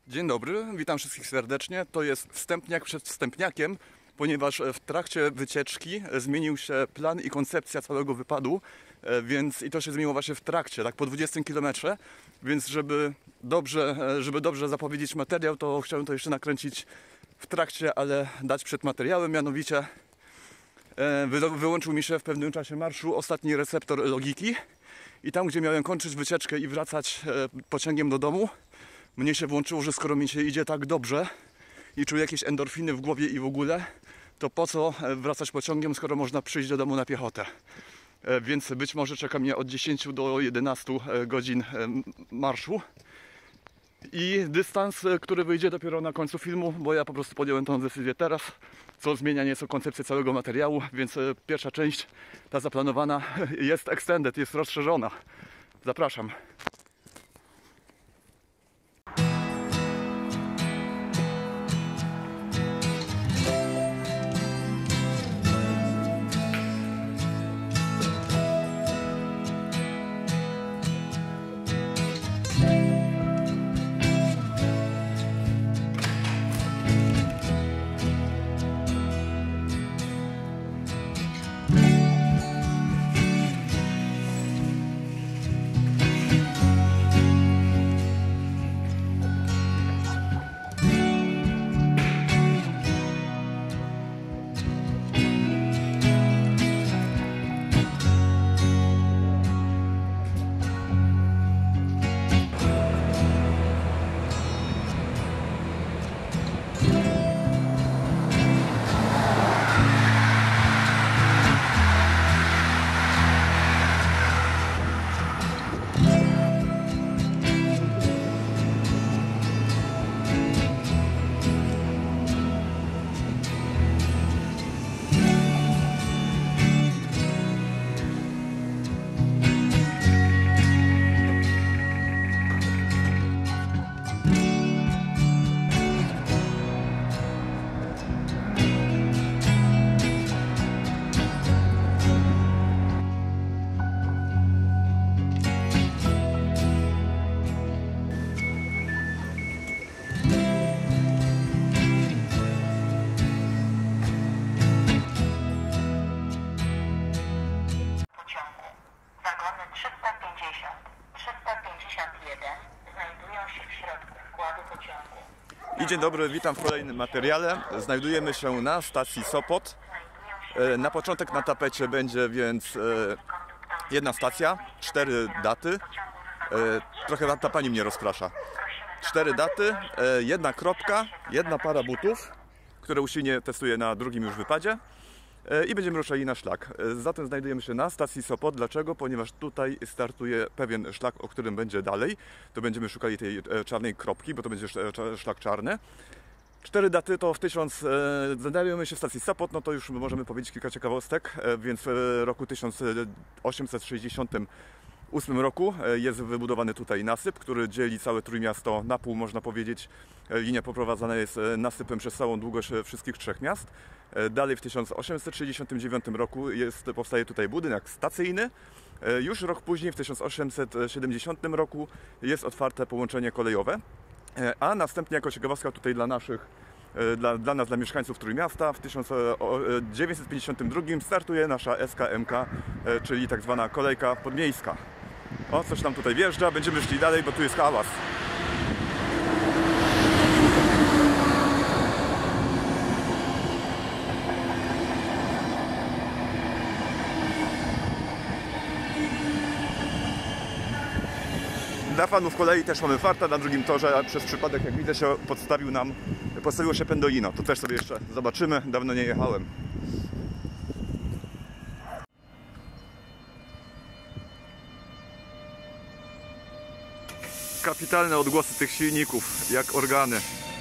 Dzień dobry, witam wszystkich serdecznie. To jest wstępniak przed wstępniakiem, ponieważ w trakcie wycieczki zmienił się plan i koncepcja całego wypadu, i to się zmieniło właśnie w trakcie, tak po 20 km, więc żeby dobrze zapowiedzieć materiał, to chciałem to jeszcze nakręcić w trakcie, ale dać przed materiałem, mianowicie wyłączył mi się w pewnym czasie marszu ostatni receptor logiki i tam, gdzie miałem kończyć wycieczkę i wracać pociągiem do domu, mnie się włączyło, że skoro mi się idzie tak dobrze i czuję jakieś endorfiny w głowie i w ogóle, to po co wracać pociągiem, skoro można przyjść do domu na piechotę. Więc być może czeka mnie od 10 do 11 godzin marszu i dystans, który wyjdzie dopiero na końcu filmu, bo ja po prostu podjąłem tę decyzję teraz, co zmienia nieco koncepcję całego materiału, więc pierwsza część, ta zaplanowana, jest extended, jest rozszerzona. Zapraszam. Dzień dobry, witam w kolejnym materiale. Znajdujemy się na stacji Sopot. Na początek na tapecie będzie więc jedna stacja, 4 daty. Trochę ta pani mnie rozprasza. 4 daty, jedna kropka, jedna para butów, które usilnie testuję na drugim już wypadzie. I będziemy ruszali na szlak. Zatem znajdujemy się na stacji Sopot. Dlaczego? Ponieważ tutaj startuje pewien szlak, o którym będzie dalej. To będziemy szukali tej czarnej kropki, bo to będzie szlak czarny. 4 daty to w 1000... Znajdujemy się w stacji Sopot, no to już możemy powiedzieć kilka ciekawostek. Więc w roku 1868 roku jest wybudowany tutaj nasyp, który dzieli całe Trójmiasto na pół, można powiedzieć. Linia poprowadzana jest nasypem przez całą długość wszystkich 3 miast. Dalej w 1869 roku powstaje tutaj budynek stacyjny. Już rok później, w 1870 roku, jest otwarte połączenie kolejowe. A następnie, jako ciekawostka tutaj dla nas, dla mieszkańców Trójmiasta, w 1952 startuje nasza SKMK, czyli tak zwana kolejka podmiejska. O, coś tam tutaj wjeżdża, będziemy szli dalej, bo tu jest hałas. Dla fanów kolei też mamy farta, na drugim torze, a przez przypadek, jak widzę, postawiło się Pendolino. To też sobie jeszcze zobaczymy, dawno nie jechałem. Kapitalne odgłosy tych silników, jak organy.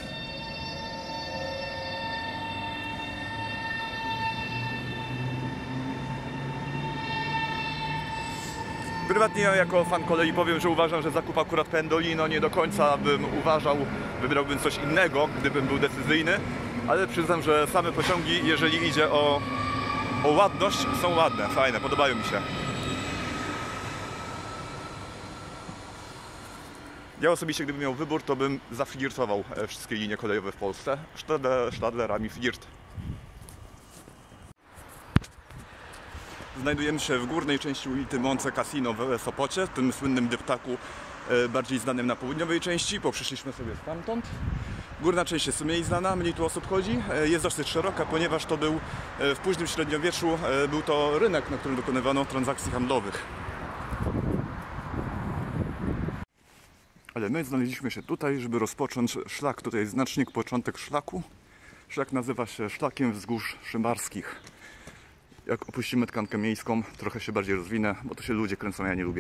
Prywatnie ja jako fan kolei powiem, że uważam, że zakup akurat Pendolino nie do końca bym uważał, wybrałbym coś innego, gdybym był decyzyjny, ale przyznam, że same pociągi, jeżeli idzie o ładność, są ładne, fajne, podobają mi się. Ja osobiście, gdybym miał wybór, to bym zaflirtował wszystkie linie kolejowe w Polsce Stadlerami flirt. Znajdujemy się w górnej części ulicy Monte Cassino w Sopocie, tym słynnym deptaku bardziej znanym na południowej części, bo przyszliśmy sobie stamtąd. Górna część jest mniej znana, mniej tu osób chodzi, jest dosyć szeroka, ponieważ to był w późnym średniowieczu, był to rynek, na którym dokonywano transakcji handlowych. Ale my znaleźliśmy się tutaj, żeby rozpocząć szlak. Tutaj jest znacznik, początek szlaku. Szlak nazywa się Szlakiem Wzgórz Szymbarskich. Jak opuścimy tkankę miejską, trochę się bardziej rozwinę, bo tu się ludzie kręcą, ja nie lubię.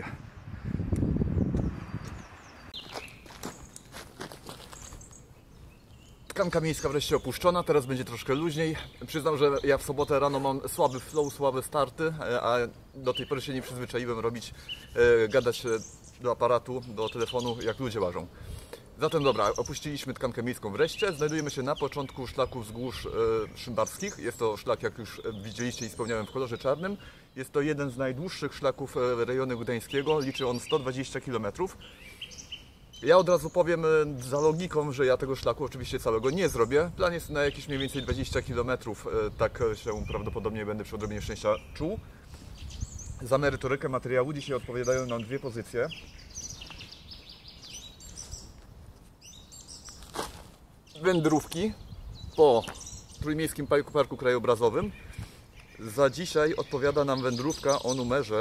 Tkanka miejska wreszcie opuszczona, teraz będzie troszkę luźniej. Przyznam, że ja w sobotę rano mam słaby flow, słabe starty, a do tej pory się nie przyzwyczaiłem gadać do aparatu, do telefonu, jak ludzie łażą. Zatem dobra, opuściliśmy tkankę miejską wreszcie. Znajdujemy się na początku szlaku Wzgórz Szymbarskich. Jest to szlak, jak już widzieliście i wspomniałem, w kolorze czarnym. Jest to jeden z najdłuższych szlaków rejonu gdańskiego. Liczy on 120 km. Ja od razu powiem za logiką, że ja tego szlaku oczywiście całego nie zrobię. Plan jest na jakieś mniej więcej 20 km. Tak się prawdopodobnie będę przy odrobinie szczęścia czuł. Za merytorykę materiału dzisiaj odpowiadają nam dwie pozycje. Wędrówki po Trójmiejskim Parku Krajobrazowym. Za dzisiaj odpowiada nam wędrówka o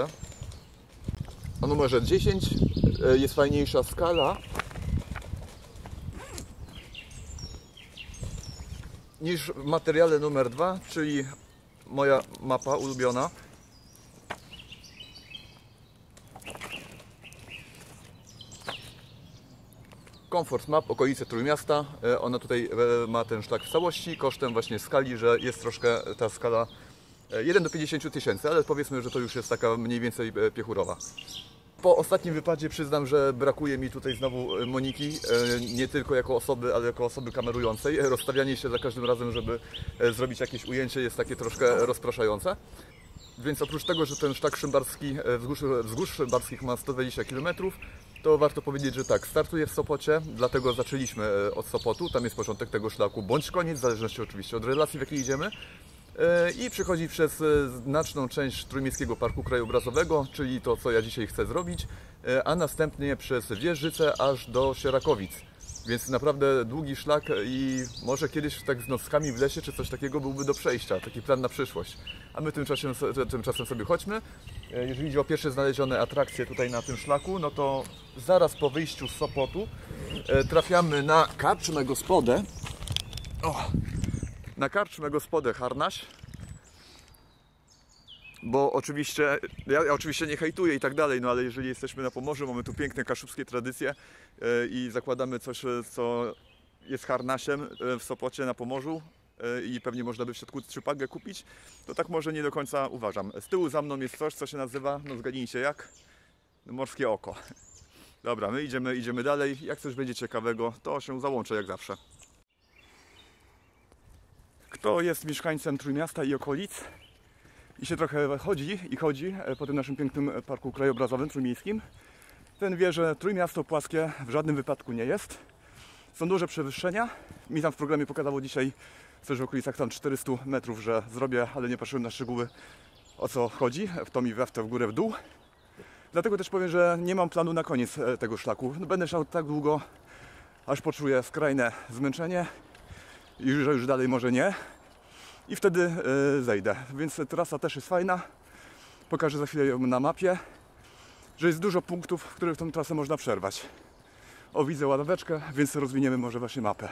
numerze 10. Jest fajniejsza skala niż w materiale numer 2, czyli moja mapa ulubiona. Comfort Map, okolice Trójmiasta. Ona tutaj ma ten szlak w całości, kosztem właśnie skali, że jest troszkę ta skala 1 do 50 tysięcy, ale powiedzmy, że to już jest taka mniej więcej piechurowa. Po ostatnim wypadzie przyznam, że brakuje mi tutaj znowu Moniki, nie tylko jako osoby, ale jako osoby kamerującej. Rozstawianie się za każdym razem, żeby zrobić jakieś ujęcie, jest takie troszkę rozpraszające. Więc oprócz tego, że ten szlak szymbarski, Wzgórz Szymbarskich ma 120 km, to warto powiedzieć, że tak, startuje w Sopocie, dlatego zaczęliśmy od Sopotu, tam jest początek tego szlaku, bądź koniec, w zależności oczywiście od relacji, w jakiej idziemy. I przychodzi przez znaczną część Trójmiejskiego Parku Krajobrazowego, czyli to, co ja dzisiaj chcę zrobić, a następnie przez Wieżyce aż do Sierakowic. Więc naprawdę długi szlak i może kiedyś tak z nockami w lesie czy coś takiego byłby do przejścia, taki plan na przyszłość. A my tymczasem sobie chodźmy. Jeżeli chodzi o pierwsze znalezione atrakcje tutaj na tym szlaku, no to zaraz po wyjściu z Sopotu trafiamy na karczmę gospodę. Na karczmę gospodę Harnaś. Bo oczywiście, ja oczywiście nie hejtuję i tak dalej, no ale jeżeli jesteśmy na Pomorzu, mamy tu piękne kaszubskie tradycje i zakładamy coś, co jest harnasiem w Sopocie na Pomorzu i pewnie można by w środku trzypagę kupić, to tak może nie do końca uważam. Z tyłu za mną jest coś, co się nazywa, no zgadnijcie jak? Morskie oko. Dobra, my idziemy dalej. Jak coś będzie ciekawego, to się załączę jak zawsze. Kto jest mieszkańcem Trójmiasta i okolic i się trochę chodzi po tym naszym pięknym parku krajobrazowym trójmiejskim, ten wie, że Trójmiasto płaskie w żadnym wypadku nie jest. Są duże przewyższenia. Mi tam w programie pokazało dzisiaj coś w okolicach tam 400 metrów, że zrobię, ale nie patrzyłem na szczegóły, o co chodzi, w to mi we w to, w górę, w dół. Dlatego też powiem, że nie mam planu na koniec tego szlaku. Będę szedł tak długo, aż poczuję skrajne zmęczenie i że już dalej może nie. I wtedy zejdę. Więc trasa też jest fajna. Pokażę za chwilę ją na mapie, że jest dużo punktów, w których tą trasę można przerwać. O, widzę ławeczkę, więc rozwiniemy może właśnie mapę.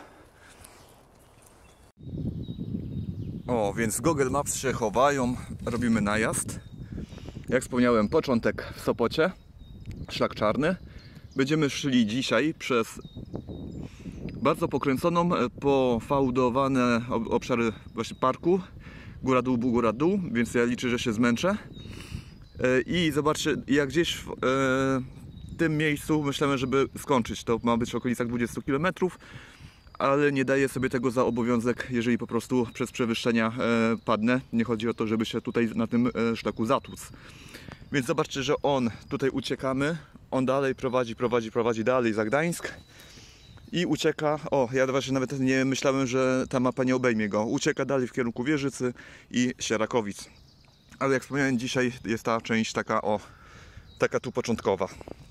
O, więc Google Maps się chowają, robimy najazd. Jak wspomniałem, początek w Sopocie, szlak czarny. Będziemy szli dzisiaj przez bardzo pokręconą, pofałdowane obszary właśnie parku. Góra dół, więc ja liczę, że się zmęczę. I zobaczcie, jak gdzieś w tym miejscu myślałem, żeby skończyć. To ma być w okolicach 20 km, ale nie daję sobie tego za obowiązek, jeżeli po prostu przez przewyższenia padnę. Nie chodzi o to, żeby się tutaj na tym szlaku zatłuc. Więc zobaczcie, że tutaj uciekamy. On dalej prowadzi dalej za Gdańsk i ucieka. O, ja właśnie nawet nie myślałem, że ta mapa nie obejmie go. Ucieka dalej w kierunku Wieżycy i Sierakowic. Ale jak wspomniałem, dzisiaj jest ta część taka, o, taka tu początkowa.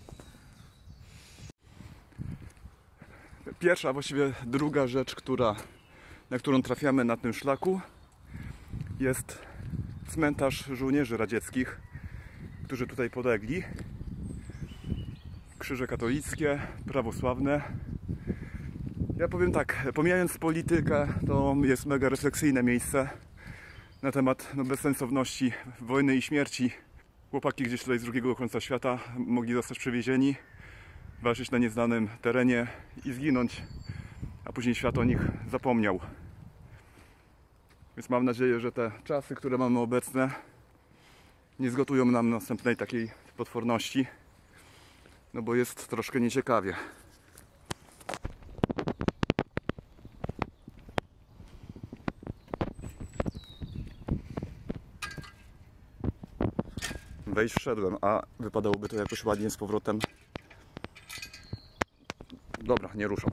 Pierwsza, właściwie druga rzecz, na którą trafiamy na tym szlaku, jest cmentarz żołnierzy radzieckich, którzy tutaj polegli. Krzyże katolickie, prawosławne. Ja powiem tak, pomijając politykę, to jest mega refleksyjne miejsce na temat bezsensowności wojny i śmierci. Chłopaki gdzieś tutaj z drugiego końca świata mogli zostać przewiezieni, walczyć na nieznanym terenie i zginąć, a później świat o nich zapomniał. Więc mam nadzieję, że te czasy, które mamy obecne, nie zgotują nam następnej takiej potworności, no bo jest troszkę nieciekawie. Wejść wszedłem, a wypadałoby to jakoś ładnie z powrotem. Dobra, nie ruszam.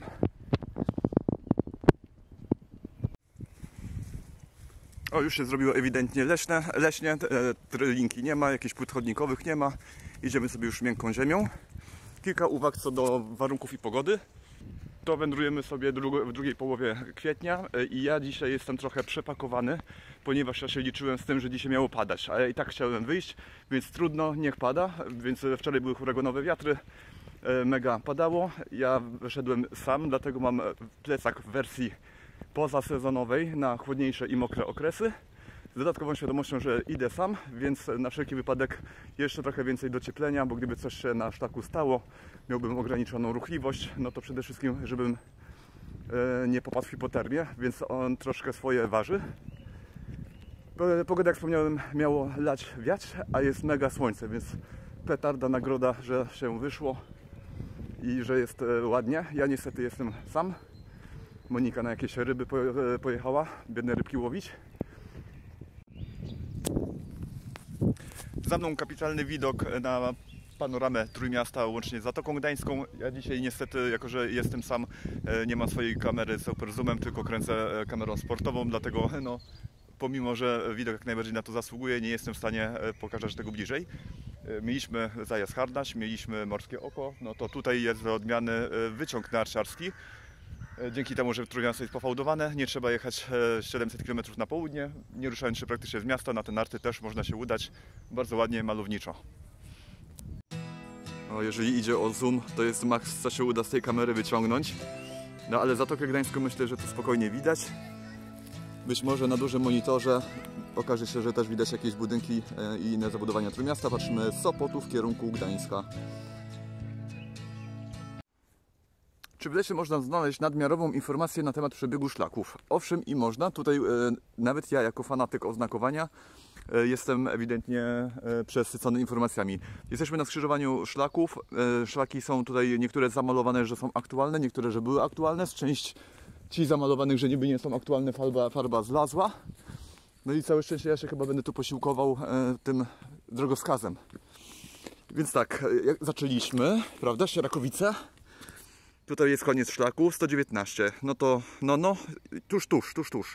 O, już się zrobiło ewidentnie leśnie, linki nie ma, jakichś płyt chodnikowych nie ma. Idziemy sobie już miękką ziemią. Kilka uwag co do warunków i pogody. To wędrujemy sobie w drugiej połowie kwietnia i ja dzisiaj jestem trochę przepakowany, ponieważ ja się liczyłem z tym, że dzisiaj miało padać, ale i tak chciałem wyjść, więc trudno, niech pada. Więc wczoraj były huraganowe wiatry, mega padało. Ja wyszedłem sam, dlatego mam plecak w wersji pozasezonowej na chłodniejsze i mokre okresy. Z dodatkową świadomością, że idę sam, więc na wszelki wypadek jeszcze trochę więcej docieplenia, bo gdyby coś się na szlaku stało, miałbym ograniczoną ruchliwość, no to przede wszystkim, żebym nie popadł w hipotermię, więc on troszkę swoje waży. Pogoda, jak wspomniałem, miało lać wiać, a jest mega słońce, więc petarda, nagroda, że się wyszło i że jest ładnie. Ja niestety jestem sam. Monika na jakieś ryby pojechała, biedne rybki łowić. Za mną kapitalny widok na panoramę Trójmiasta, łącznie z Zatoką Gdańską. Ja dzisiaj niestety, jako że jestem sam, nie mam swojej kamery z super zoomem, tylko kręcę kamerą sportową, dlatego no, pomimo, że widok jak najbardziej na to zasługuje, nie jestem w stanie pokazać tego bliżej. Mieliśmy zajazd Harnaś, mieliśmy Morskie Oko, no to tutaj jest do odmiany wyciąg narciarski. Dzięki temu, że Trójmiasto jest pofałdowane, nie trzeba jechać 700 km na południe, nie ruszając się praktycznie z miasta, na te narty też można się udać bardzo ładnie, malowniczo. No, jeżeli idzie o zoom, to jest maks, co się uda z tej kamery wyciągnąć. No ale Zatokę Gdańską myślę, że to spokojnie widać. Być może na dużym monitorze okaże się, że też widać jakieś budynki i inne zabudowania Trójmiasta. Patrzymy z Sopotu w kierunku Gdańska. Czy w lesie można znaleźć nadmiarową informację na temat przebiegu szlaków? Owszem i można. Tutaj nawet ja jako fanatyk oznakowania jestem ewidentnie przesycony informacjami. Jesteśmy na skrzyżowaniu szlaków. Szlaki są tutaj niektóre zamalowane, że są aktualne, niektóre, że były aktualne. Z części zamalowanych, że niby nie są aktualne, farba zlazła. No i całe szczęście ja się chyba będę tu posiłkował tym drogowskazem. Więc tak, jak zaczęliśmy, prawda, Sierakowice. Tutaj jest koniec szlaku, 119. No to, tuż.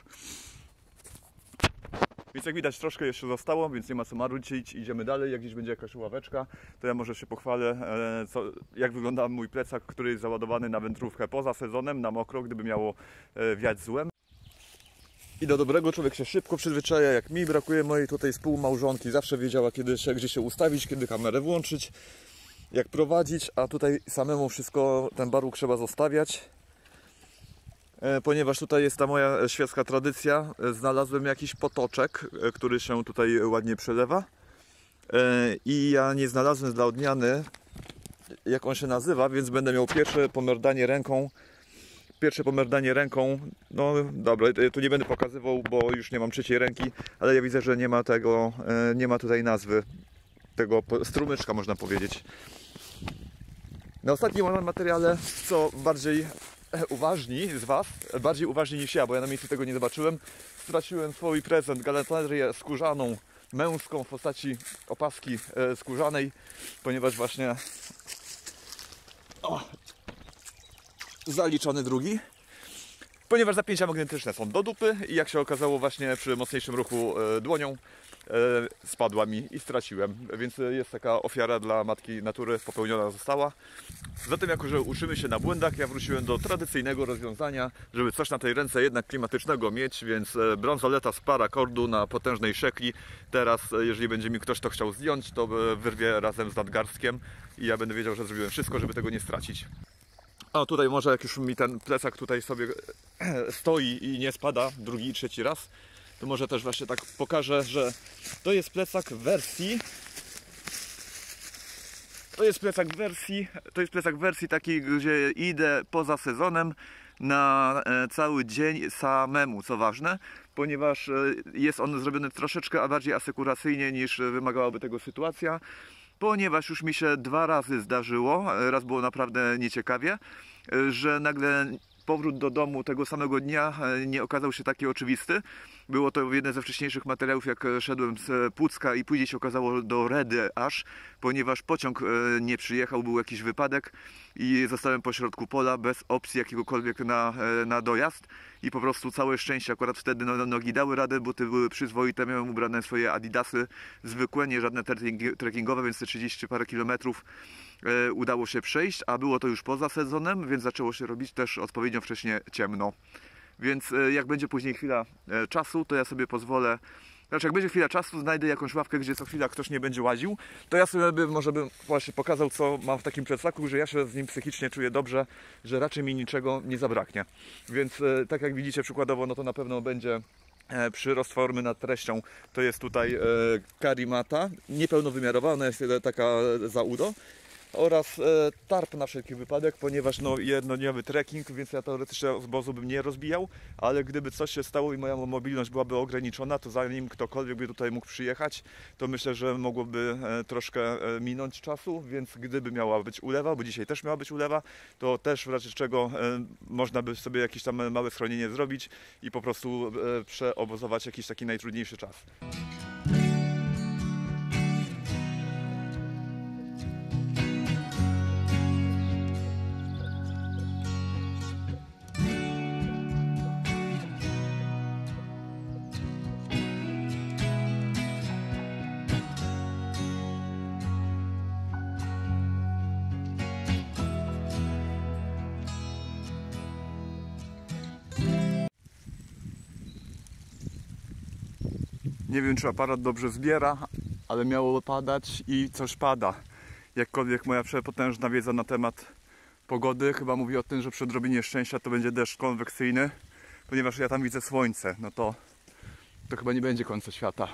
Więc jak widać, troszkę jeszcze zostało, więc nie ma co marudzić. Idziemy dalej, jak gdzieś będzie jakaś ławeczka, to ja może się pochwalę, jak wygląda mój plecak, który jest załadowany na wędrówkę poza sezonem, na mokro, gdyby miało wiać złem. I do dobrego człowiek się szybko przyzwyczaja, jak mi brakuje mojej tutaj współmałżonki. Zawsze wiedziała, gdzie się ustawić, kiedy kamerę włączyć, jak prowadzić, a tutaj samemu wszystko, ten barłuk trzeba zostawiać. Ponieważ tutaj jest ta moja świecka tradycja, znalazłem jakiś potoczek, który się tutaj ładnie przelewa. I ja nie znalazłem dla odmiany, jak on się nazywa, więc będę miał pierwsze pomerdanie ręką. No dobra, tu nie będę pokazywał, bo już nie mam trzeciej ręki, ale ja widzę, że nie ma tego, nie ma tutaj nazwy tego strumyczka, można powiedzieć. Na ostatnim materiale, co bardziej uważni z Was, bardziej uważni niż ja, bo ja na miejscu tego nie zobaczyłem, straciłem swój prezent, galanterię skórzaną, męską w postaci opaski skórzanej, ponieważ właśnie O, zaliczony drugi. Ponieważ zapięcia magnetyczne są do dupy i jak się okazało właśnie przy mocniejszym ruchu dłonią spadła mi i straciłem. Więc jest taka ofiara dla matki natury, popełniona została. Zatem jako, że uczymy się na błędach, ja wróciłem do tradycyjnego rozwiązania, żeby coś na tej ręce jednak klimatycznego mieć, więc bransoleta z parakordu na potężnej szekli. Teraz, jeżeli będzie mi ktoś to chciał zdjąć, to wyrwie razem z nadgarstkiem i ja będę wiedział, że zrobiłem wszystko, żeby tego nie stracić. A tutaj może jak już mi ten plecak tutaj sobie stoi i nie spada drugi i trzeci raz, to może też właśnie tak pokażę, że to jest plecak w wersji takiej, gdzie idę poza sezonem na cały dzień samemu, co ważne, ponieważ jest on zrobiony troszeczkę bardziej asekuracyjnie niż wymagałaby tego sytuacja. Ponieważ już mi się 2 razy zdarzyło, raz było naprawdę nieciekawie, że nagle powrót do domu tego samego dnia nie okazał się taki oczywisty. Było to jeden ze wcześniejszych materiałów, jak szedłem z Pucka i później się okazało do Redy aż, ponieważ pociąg nie przyjechał, był jakiś wypadek i zostałem pośrodku pola bez opcji jakiegokolwiek na dojazd i po prostu całe szczęście, akurat wtedy nogi dały radę, buty były przyzwoite, miałem ubrane swoje adidasy zwykłe, nie żadne trekkingowe, więc te 30 parę kilometrów udało się przejść, a było to już poza sezonem, więc zaczęło się robić też odpowiednio wcześnie ciemno. Więc jak będzie później chwila czasu, to ja sobie pozwolę, znaczy jak będzie chwila czasu, znajdę jakąś ławkę, gdzie co chwila ktoś nie będzie łaził, to ja sobie może bym właśnie pokazał, co mam w takim plecaku, że ja się z nim psychicznie czuję dobrze, że raczej mi niczego nie zabraknie. Więc tak jak widzicie przykładowo, no to na pewno będzie przyrost formy nad treścią. To jest tutaj karimata, niepełnowymiarowa, ona jest taka za udo. Oraz tarp na wszelki wypadek, ponieważ no, jednodniowy trekking, więc ja teoretycznie obozu bym nie rozbijał, ale gdyby coś się stało i moja mobilność byłaby ograniczona, to zanim ktokolwiek by tutaj mógł przyjechać, to myślę, że mogłoby troszkę minąć czasu, więc gdyby miała być ulewa, bo dzisiaj też miała być ulewa, to też w razie czego można by sobie jakieś tam małe schronienie zrobić i po prostu przeobozować jakiś taki najtrudniejszy czas. Nie wiem, czy aparat dobrze zbiera, ale miało padać i coś pada. Jakkolwiek moja przepotężna wiedza na temat pogody chyba mówi o tym, że przy odrobinie szczęścia to będzie deszcz konwekcyjny, ponieważ ja tam widzę słońce, no to chyba nie będzie końca świata.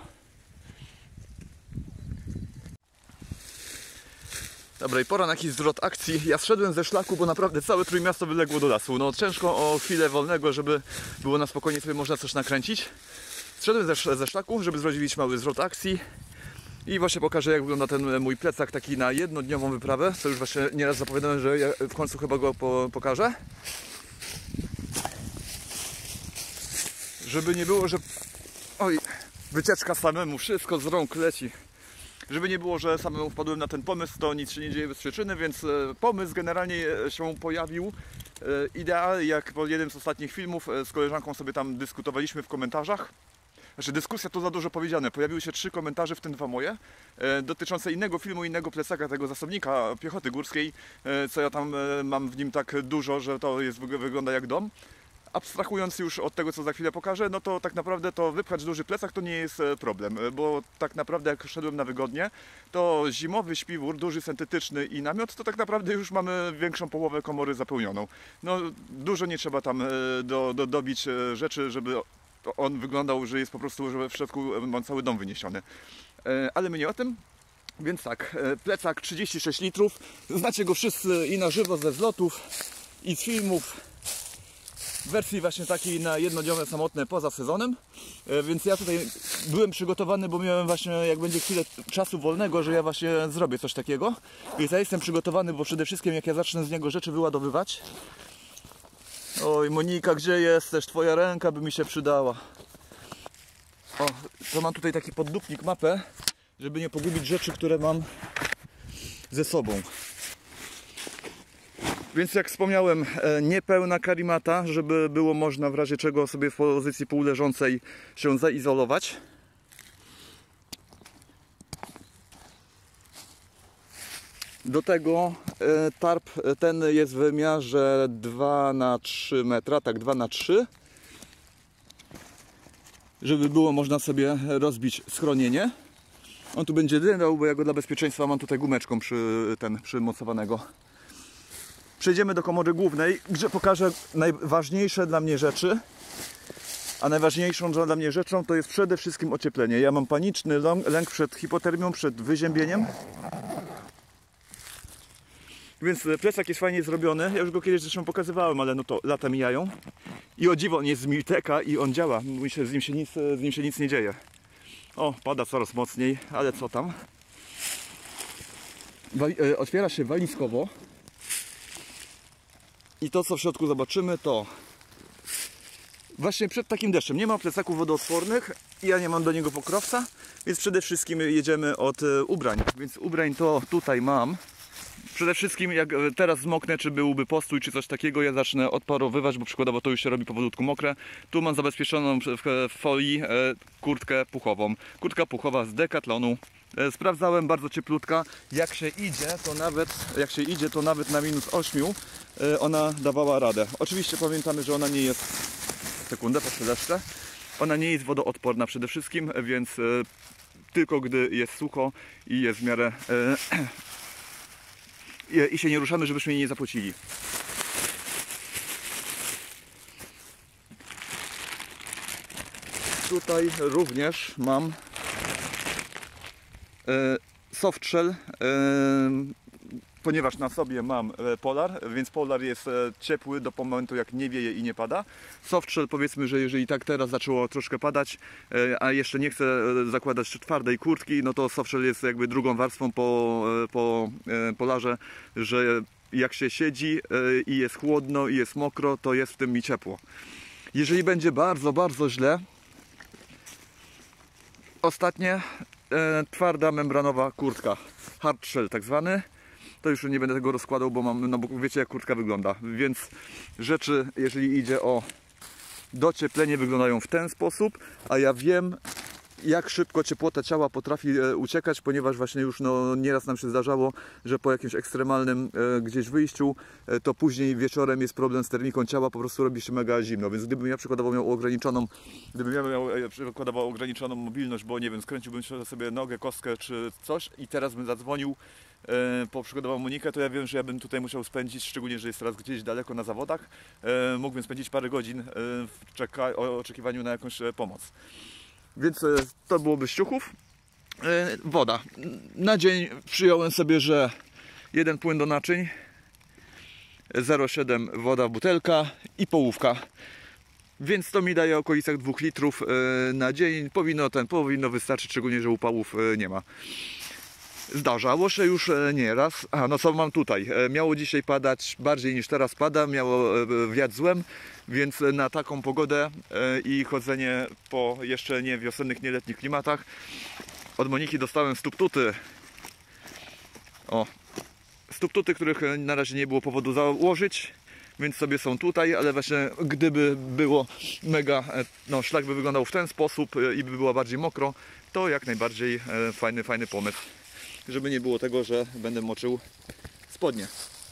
Dobra, i pora na jakiś zwrot akcji. Ja zszedłem ze szlaku, bo naprawdę całe Trójmiasto wyległo do lasu. No ciężko o chwilę wolnego, żeby było na spokojnie, sobie można coś nakręcić. Zszedłem ze szlaku, żeby zrobić mały zwrot akcji i właśnie pokażę, jak wygląda ten mój plecak taki na jednodniową wyprawę, co już właśnie nieraz zapowiadałem, że ja w końcu chyba go pokażę. Żeby nie było, że oj, wycieczka samemu, wszystko z rąk leci. Żeby nie było, że samemu wpadłem na ten pomysł, to nic się nie dzieje bez przyczyny, więc pomysł generalnie się pojawił idealnie, jak po jednym z ostatnich filmów z koleżanką sobie tam dyskutowaliśmy w komentarzach. Znaczy dyskusja to za dużo powiedziane. Pojawiły się 3 komentarze, w tym 2 moje, dotyczące innego filmu, innego plecaka, tego zasobnika piechoty górskiej, co ja tam mam w nim tak dużo, że to wygląda jak dom. Abstrahując już od tego, co za chwilę pokażę, no to tak naprawdę to wypchać duży plecak to nie jest problem, bo tak naprawdę jak szedłem na wygodnie, to zimowy śpiwór, duży syntetyczny i namiot, to tak naprawdę już mamy większą połowę komory zapełnioną. No dużo nie trzeba tam dobić rzeczy, żeby on wyglądał, że jest po prostu, że w środku mam cały dom wyniesiony. Ale my nie o tym. Więc tak, plecak 36 litrów. Znacie go wszyscy i na żywo ze zlotów i z filmów. W wersji właśnie takiej na jednodniowe samotne poza sezonem. Więc ja tutaj byłem przygotowany, bo miałem właśnie, jak będzie chwilę czasu wolnego, że ja właśnie zrobię coś takiego. Więc ja jestem przygotowany, bo przede wszystkim jak ja zacznę z niego rzeczy wyładowywać. Oj, Monika, gdzie jesteś? Twoja ręka by mi się przydała. O, to mam tutaj taki poddupnik, mapę, żeby nie pogubić rzeczy, które mam ze sobą. Więc jak wspomniałem, niepełna karimata, żeby było można w razie czego sobie w pozycji półleżącej się zaizolować. Do tego tarp ten jest w wymiarze 2×3 metra, tak 2×3, żeby było można sobie rozbić schronienie. On tu będzie dynał, bo ja go dla bezpieczeństwa mam tutaj gumeczką przymocowanego. Przejdziemy do komory głównej, gdzie pokażę najważniejsze dla mnie rzeczy. A najważniejszą dla mnie rzeczą to jest przede wszystkim ocieplenie. Ja mam paniczny lęk przed hipotermią, przed wyziębieniem. Więc plecak jest fajnie zrobiony. Ja już go kiedyś zresztą pokazywałem, ale no to lata mijają. I o dziwo, on jest z Milteka i on działa. Z nim się nic nie dzieje. O, pada coraz mocniej, ale co tam. Otwiera się walizkowo. I to, co w środku zobaczymy, to właśnie przed takim deszczem. Nie ma plecaków wodoodpornych. Ja nie mam do niego pokrowca. Więc przede wszystkim jedziemy od ubrań. Więc ubrań to tutaj mam. Przede wszystkim jak teraz zmoknę, czy byłby postój, czy coś takiego, ja zacznę odparowywać, bo przykładowo to już się robi powolutku mokre. Tu mam zabezpieczoną w folii kurtkę puchową. Kurtka puchowa z Decathlonu. Sprawdzałem, bardzo cieplutka. Jak się idzie, to nawet na -8 ona dawała radę. Oczywiście pamiętamy, że ona nie jest... Sekundę, poszedł. Ona nie jest wodoodporna przede wszystkim, więc tylko gdy jest sucho i jest w miarę... I się nie ruszamy, żebyśmy jej nie zapłacili. Tutaj również mam softshell, ponieważ na sobie mam polar, więc polar jest ciepły do momentu jak nie wieje i nie pada. Softshell, powiedzmy, że jeżeli tak teraz zaczęło troszkę padać, a jeszcze nie chcę zakładać twardej kurtki, no to softshell jest jakby drugą warstwą po polarze, że jak się siedzi i jest chłodno i jest mokro, to jest w tym mi ciepło. Jeżeli będzie bardzo, bardzo źle, ostatnie twarda membranowa kurtka, hardshell tak zwany. To już nie będę tego rozkładał, bo mam, no bo wiecie jak kurtka wygląda. Więc rzeczy, jeżeli idzie o docieplenie, wyglądają w ten sposób, a ja wiem, jak szybko ciepłota ciała potrafi uciekać, ponieważ właśnie już nieraz nam się zdarzało, że po jakimś ekstremalnym gdzieś wyjściu, to później wieczorem jest problem z termiką ciała, po prostu robi się mega zimno. Więc gdybym ja przykładowo miał ograniczoną mobilność, bo nie wiem, skręciłbym sobie nogę, kostkę czy coś i teraz bym zadzwonił po przykładowo Monikę, to ja wiem, że ja bym tutaj musiał spędzić, szczególnie, że jest teraz gdzieś daleko na zawodach, mógłbym spędzić parę godzin w oczekiwaniu na jakąś pomoc. Więc to byłoby z ciuchów. Woda. Na dzień przyjąłem sobie, że 1 płyn do naczyń, 0,7 woda butelka i połówka. Więc to mi daje w okolicach 2 litrów na dzień. Powinno wystarczyć, szczególnie, że upałów nie ma. Zdarzało się już nieraz. No co mam tutaj? Miało dzisiaj padać bardziej niż teraz pada, miało wiać złem, więc na taką pogodę i chodzenie po jeszcze nie wiosennych, nie letnich klimatach od Moniki dostałem stuptuty. O, stuptuty, których na razie nie było powodu założyć, więc sobie są tutaj, ale właśnie gdyby było mega, szlak by wyglądał w ten sposób i by było bardziej mokro, to jak najbardziej fajny pomysł. Żeby nie było tego, że będę moczył spodnie.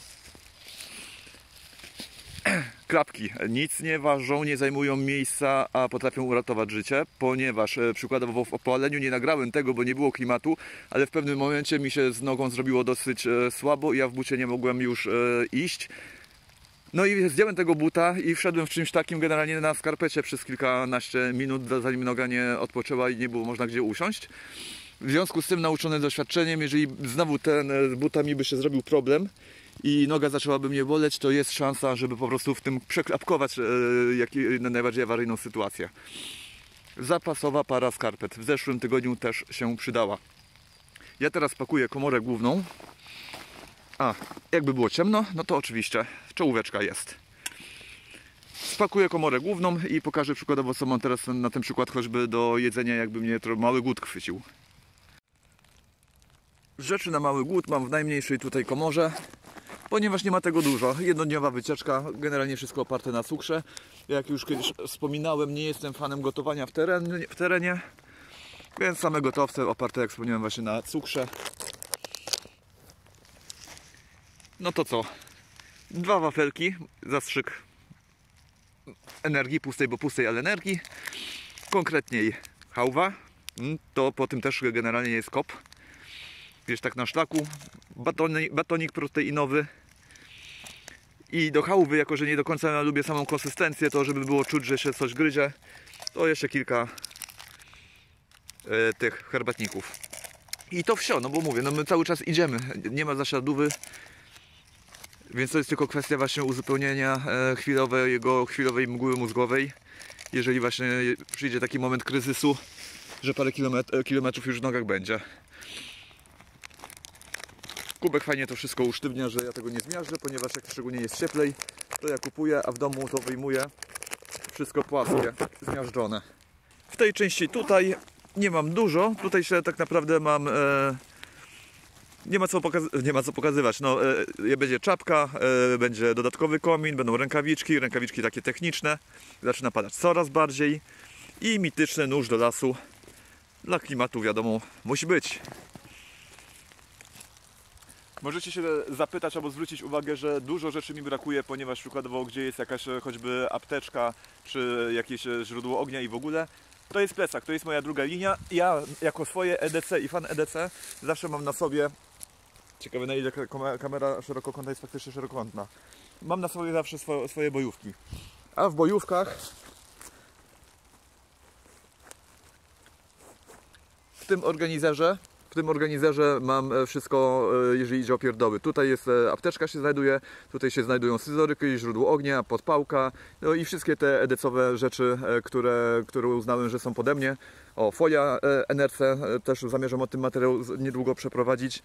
Klapki nic nie ważą, nie zajmują miejsca, a potrafią uratować życie, ponieważ przykładowo w opaleniu nie nagrałem tego, bo nie było klimatu, ale w pewnym momencie mi się z nogą zrobiło dosyć słabo i ja w bucie nie mogłem już iść. No i zdjąłem tego buta i wszedłem w czymś takim generalnie na skarpecie przez kilkanaście minut, zanim noga nie odpoczęła i nie było można gdzie usiąść. W związku z tym, nauczony doświadczeniem, jeżeli znowu ten z butami by się zrobił problem i noga zaczęłaby mnie boleć, to jest szansa, żeby po prostu w tym przeklapkować najbardziej awaryjną sytuację. Zapasowa para skarpet. W zeszłym tygodniu też się przydała. Ja teraz pakuję komorę główną. A, jakby było ciemno, no to oczywiście czołóweczka jest. Spakuję komorę główną i pokażę przykładowo, co mam teraz na ten przykład choćby do jedzenia, jakby mnie mały głód chwycił. Rzeczy na mały głód mam w najmniejszej tutaj komorze. ponieważ nie ma tego dużo. Jednodniowa wycieczka, generalnie wszystko oparte na cukrze. Jak już kiedyś wspominałem, nie jestem fanem gotowania w terenie, więc same gotowce oparte, jak wspomniałem, właśnie na cukrze. No to co? 2 wafelki, zastrzyk energii, pustej, bo pustej, ale energii. Konkretniej chałwa. To po tym też generalnie jest kop. Wiesz, tak na szlaku. Batonik proteinowy. I do chałwy, jako że nie do końca lubię samą konsystencję, to żeby było czuć, że się coś gryzie, to jeszcze kilka tych herbatników. I to wsio, no bo mówię, no my cały czas idziemy. Nie ma zasiadówy. Więc to jest tylko kwestia właśnie uzupełnienia chwilowej mgły mózgowej. Jeżeli właśnie przyjdzie taki moment kryzysu, że parę kilometrów już w nogach będzie. Kubek fajnie to wszystko usztywnia, że ja tego nie zmiażdżę, ponieważ jak szczególnie jest cieplej, to ja kupuję, a w domu to wyjmuję. Wszystko płaskie, zmiażdżone. W tej części tutaj nie mam dużo. Tutaj się tak naprawdę mam... Nie ma co pokazywać. No, będzie czapka, będzie dodatkowy komin, będą rękawiczki takie techniczne. Zaczyna padać coraz bardziej. I mityczny nóż do lasu. Dla klimatu, wiadomo, musi być. Możecie się zapytać albo zwrócić uwagę, że dużo rzeczy mi brakuje, ponieważ przykładowo gdzie jest jakaś choćby apteczka, czy jakieś źródło ognia i w ogóle. To jest plecak, to jest moja druga linia. Ja jako swoje EDC i fan EDC zawsze mam na sobie... Ciekawe, na ile kamera szerokokątna jest faktycznie szerokokątna. Mam na sobie zawsze swoje bojówki. A w bojówkach w tym organizerze mam wszystko, jeżeli idzie o pierdoły. Tutaj jest apteczka się znajduje, tutaj się znajdują scyzoryki, źródło ognia, podpałka, no i wszystkie te edecowe rzeczy, które uznałem, że są pode mnie. O, folia NRC, też zamierzam o tym materiał niedługo przeprowadzić.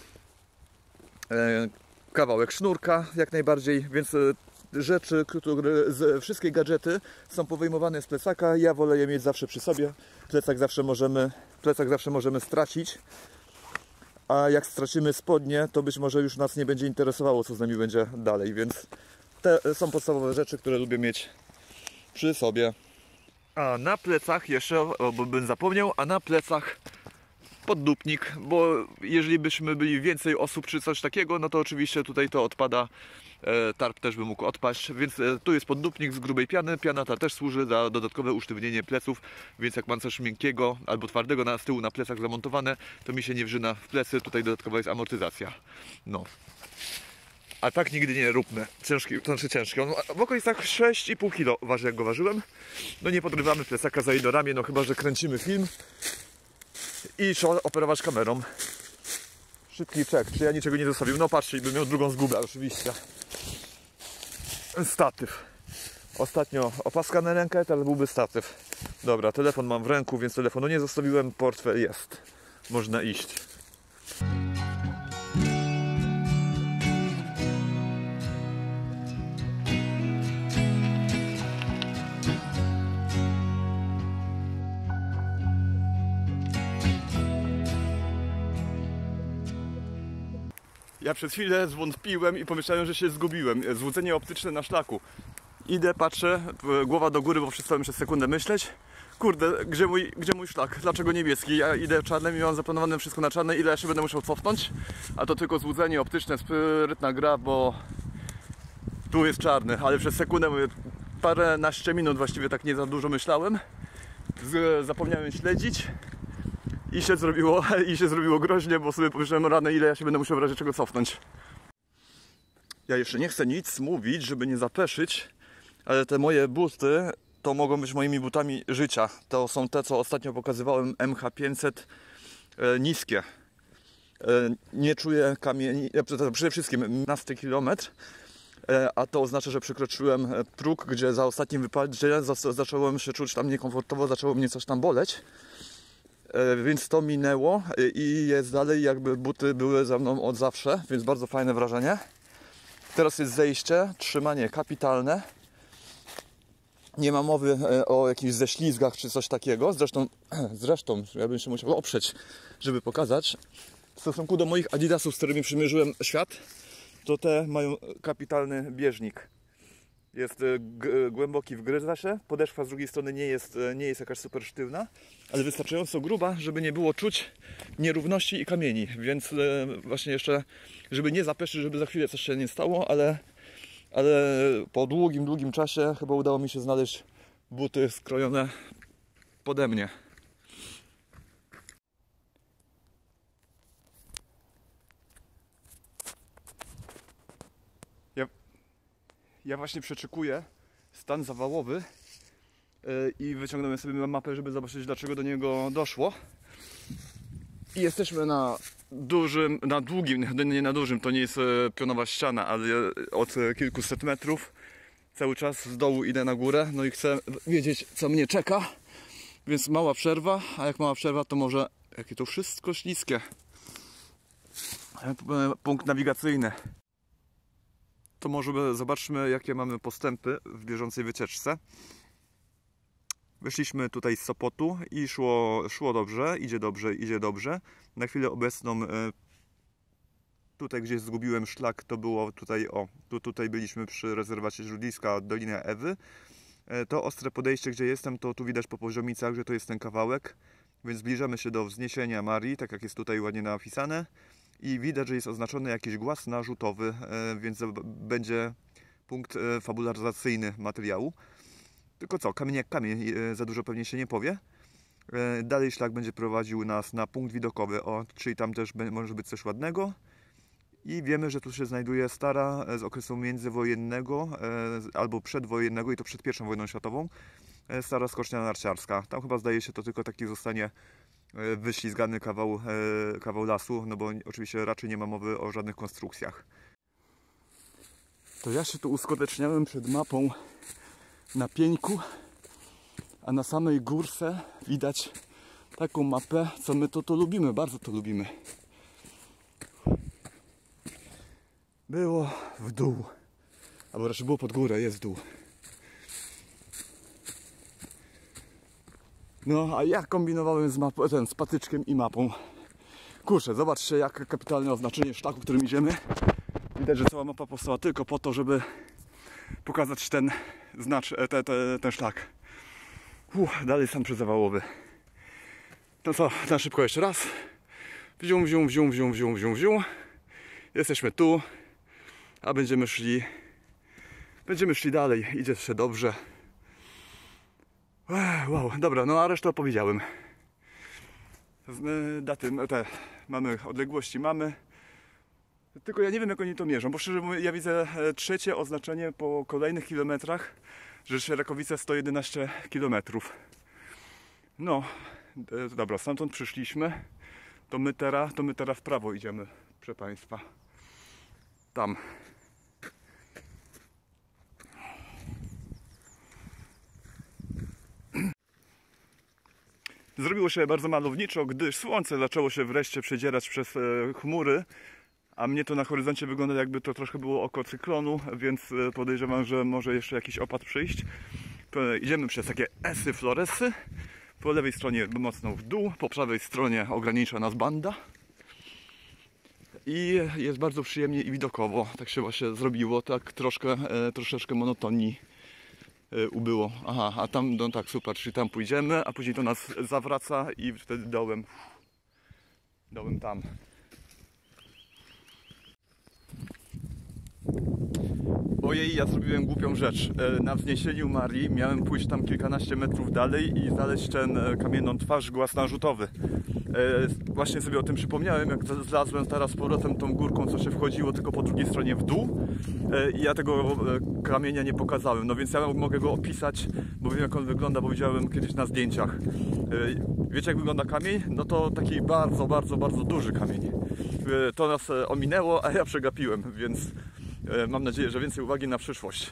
Kawałek sznurka jak najbardziej, więc rzeczy, wszystkie gadżety są powyjmowane z plecaka. Ja wolę je mieć zawsze przy sobie. Plecak zawsze możemy stracić, a jak stracimy spodnie, to być może już nas nie będzie interesowało, co z nami będzie dalej, więc te są podstawowe rzeczy, które lubię mieć przy sobie. A na plecach jeszcze, bo bym zapomniał, poddupnik, bo jeżeli byśmy byli więcej osób czy coś takiego, no to oczywiście tutaj to odpada, tarp też by mógł odpaść, więc tu jest poddupnik z grubej piany. Piana ta też służy za dodatkowe usztywnienie pleców, więc jak mam coś miękkiego albo twardego z tyłu na plecach zamontowane, to mi się nie wrzyna w plecy, tutaj dodatkowa jest amortyzacja. No. A tak nigdy nie róbmy. Ciężki, to znaczy ciężki. On w okolicach 6,5 kg waży, jak go ważyłem. No nie podrywamy plecaka za jedno ramię, no chyba że kręcimy film i trzeba operować kamerą. Szybki czek, czy ja niczego nie zostawił. No patrzcie, bym miał drugą zgubę, oczywiście. Statyw. Ostatnio opaska na rękę, teraz byłby statyw. Dobra, telefon mam w ręku, więc telefonu nie zostawiłem. Portfel jest. Można iść. Ja przez chwilę zwątpiłem i pomyślałem, że się zgubiłem. Złudzenie optyczne na szlaku. Idę, patrzę, głowa do góry, bo przestałem przez sekundę myśleć. Kurde, gdzie mój szlak? Dlaczego niebieski? Ja idę czarnym i mam zaplanowane wszystko na czarne. Ile ja się będę musiał cofnąć? A to tylko złudzenie optyczne, sprytna gra, bo tu jest czarny. Ale przez sekundę, paręnaście minut właściwie tak nie za dużo myślałem. Zapomniałem śledzić. I się zrobiło groźnie, bo sobie pomyślałem, rany, ile ja się będę musiał w razie czego cofnąć. Ja jeszcze nie chcę nic mówić, żeby nie zapeszyć, ale te moje buty to mogą być moimi butami życia. To są te, co ostatnio pokazywałem, MH500 niskie. Nie czuję kamieni, przede wszystkim 15 km, a to oznacza, że przekroczyłem próg, gdzie za ostatnim wypadzie zacząłem się czuć tam niekomfortowo, zaczęło mnie coś tam boleć. Więc to minęło i jest dalej, jakby buty były ze mną od zawsze, więc bardzo fajne wrażenie. Teraz jest zejście, trzymanie kapitalne. Nie ma mowy o jakichś ześlizgach czy coś takiego. Zresztą ja bym się musiał oprzeć, żeby pokazać. W stosunku do moich Adidasów, z którymi przymierzyłem świat, to te mają kapitalny bieżnik. Jest głęboki, wgryza się, podeszwa z drugiej strony nie jest jakaś super sztywna, ale wystarczająco gruba, żeby nie było czuć nierówności i kamieni, więc właśnie jeszcze, żeby nie zapeszyć, żeby za chwilę coś się nie stało, ale po długim czasie chyba udało mi się znaleźć buty skrojone pode mnie. Ja właśnie przeczekuję stan zawałowy i wyciągnąłem sobie mapę, żeby zobaczyć, dlaczego do niego doszło. I jesteśmy na długim, nie na dużym, to nie jest pionowa ściana, ale od kilkuset metrów. Cały czas z dołu idę na górę, no i chcę wiedzieć, co mnie czeka. Więc mała przerwa, a jak mała przerwa, to może... Jakie to wszystko śliskie. Punkt nawigacyjny. To może zobaczmy, jakie mamy postępy w bieżącej wycieczce. Wyszliśmy tutaj z Sopotu i szło dobrze, idzie dobrze. Na chwilę obecną, tutaj gdzie zgubiłem szlak, to było tutaj, tutaj byliśmy przy rezerwacie źródliska Doliny Ewy. To ostre podejście, gdzie jestem, to tu widać po poziomicach, że to jest ten kawałek. Więc zbliżamy się do wzniesienia Marii, tak jak jest tutaj ładnie napisane. I widać, że jest oznaczony jakiś głaz narzutowy, więc będzie punkt fabularyzacyjny materiału. Tylko co, kamień jak kamień, za dużo pewnie się nie powie. Dalej szlak będzie prowadził nas na punkt widokowy, czyli tam też może być coś ładnego. I wiemy, że tu się znajduje stara z okresu międzywojennego albo przedwojennego, i to przed I wojną światową, stara skocznia narciarska. Tam chyba zdaje się to tylko taki zostanie wyślizgany kawał lasu, no bo oczywiście raczej nie ma mowy o żadnych konstrukcjach. To ja się tu uskuteczniałem przed mapą na pieńku, a na samej górce widać taką mapę, co my to lubimy, bardzo to lubimy. Było w dół, albo raczej było pod górę, jest dół. No, a ja kombinowałem z patyczkiem i mapą. Kurczę, zobaczcie, jak kapitalne oznaczenie szlaku, którym idziemy. Widać, że cała mapa powstała tylko po to, żeby pokazać ten szlak. Dalej sam przyzawałowy. To co, na szybko jeszcze raz. Wziął. Jesteśmy tu, a będziemy szli dalej. Idzie się dobrze. Wow, dobra, no a resztę opowiedziałem. Daty, mamy, odległości mamy. Tylko ja nie wiem, jak oni to mierzą, bo szczerze mówiąc, ja widzę trzecie oznaczenie po kolejnych kilometrach, że Szerekowice 111 km. No, dobra, stamtąd przyszliśmy, to my teraz w prawo idziemy, proszę Państwa. Tam. Zrobiło się bardzo malowniczo, gdyż słońce zaczęło się wreszcie przedzierać przez chmury, a mnie to na horyzoncie wygląda, jakby to trochę było oko cyklonu, więc podejrzewam, że może jeszcze jakiś opad przyjść. Idziemy przez takie esy, floresy. Po lewej stronie mocno w dół, po prawej stronie ogranicza nas banda. I jest bardzo przyjemnie i widokowo. Tak się właśnie zrobiło, tak troszeczkę monotonii ubyło. Aha, a tam, no tak, super, czyli tam pójdziemy, a później to nas zawraca i wtedy dołem tam. Ojej, ja zrobiłem głupią rzecz. Na wzniesieniu Marii miałem pójść tam kilkanaście metrów dalej i znaleźć ten kamienną twarz, głaz narzutowy. Właśnie sobie o tym przypomniałem, jak zlazłem teraz z powrotem tą górką, co się wchodziło tylko po drugiej stronie w dół. I ja tego kamienia nie pokazałem, no więc ja mogę go opisać, bo wiem, jak on wygląda, bo widziałem kiedyś na zdjęciach. Wiecie, jak wygląda kamień? No to taki bardzo, bardzo, bardzo duży kamień. To nas ominęło, a ja przegapiłem, więc mam nadzieję, że więcej uwagi na przyszłość.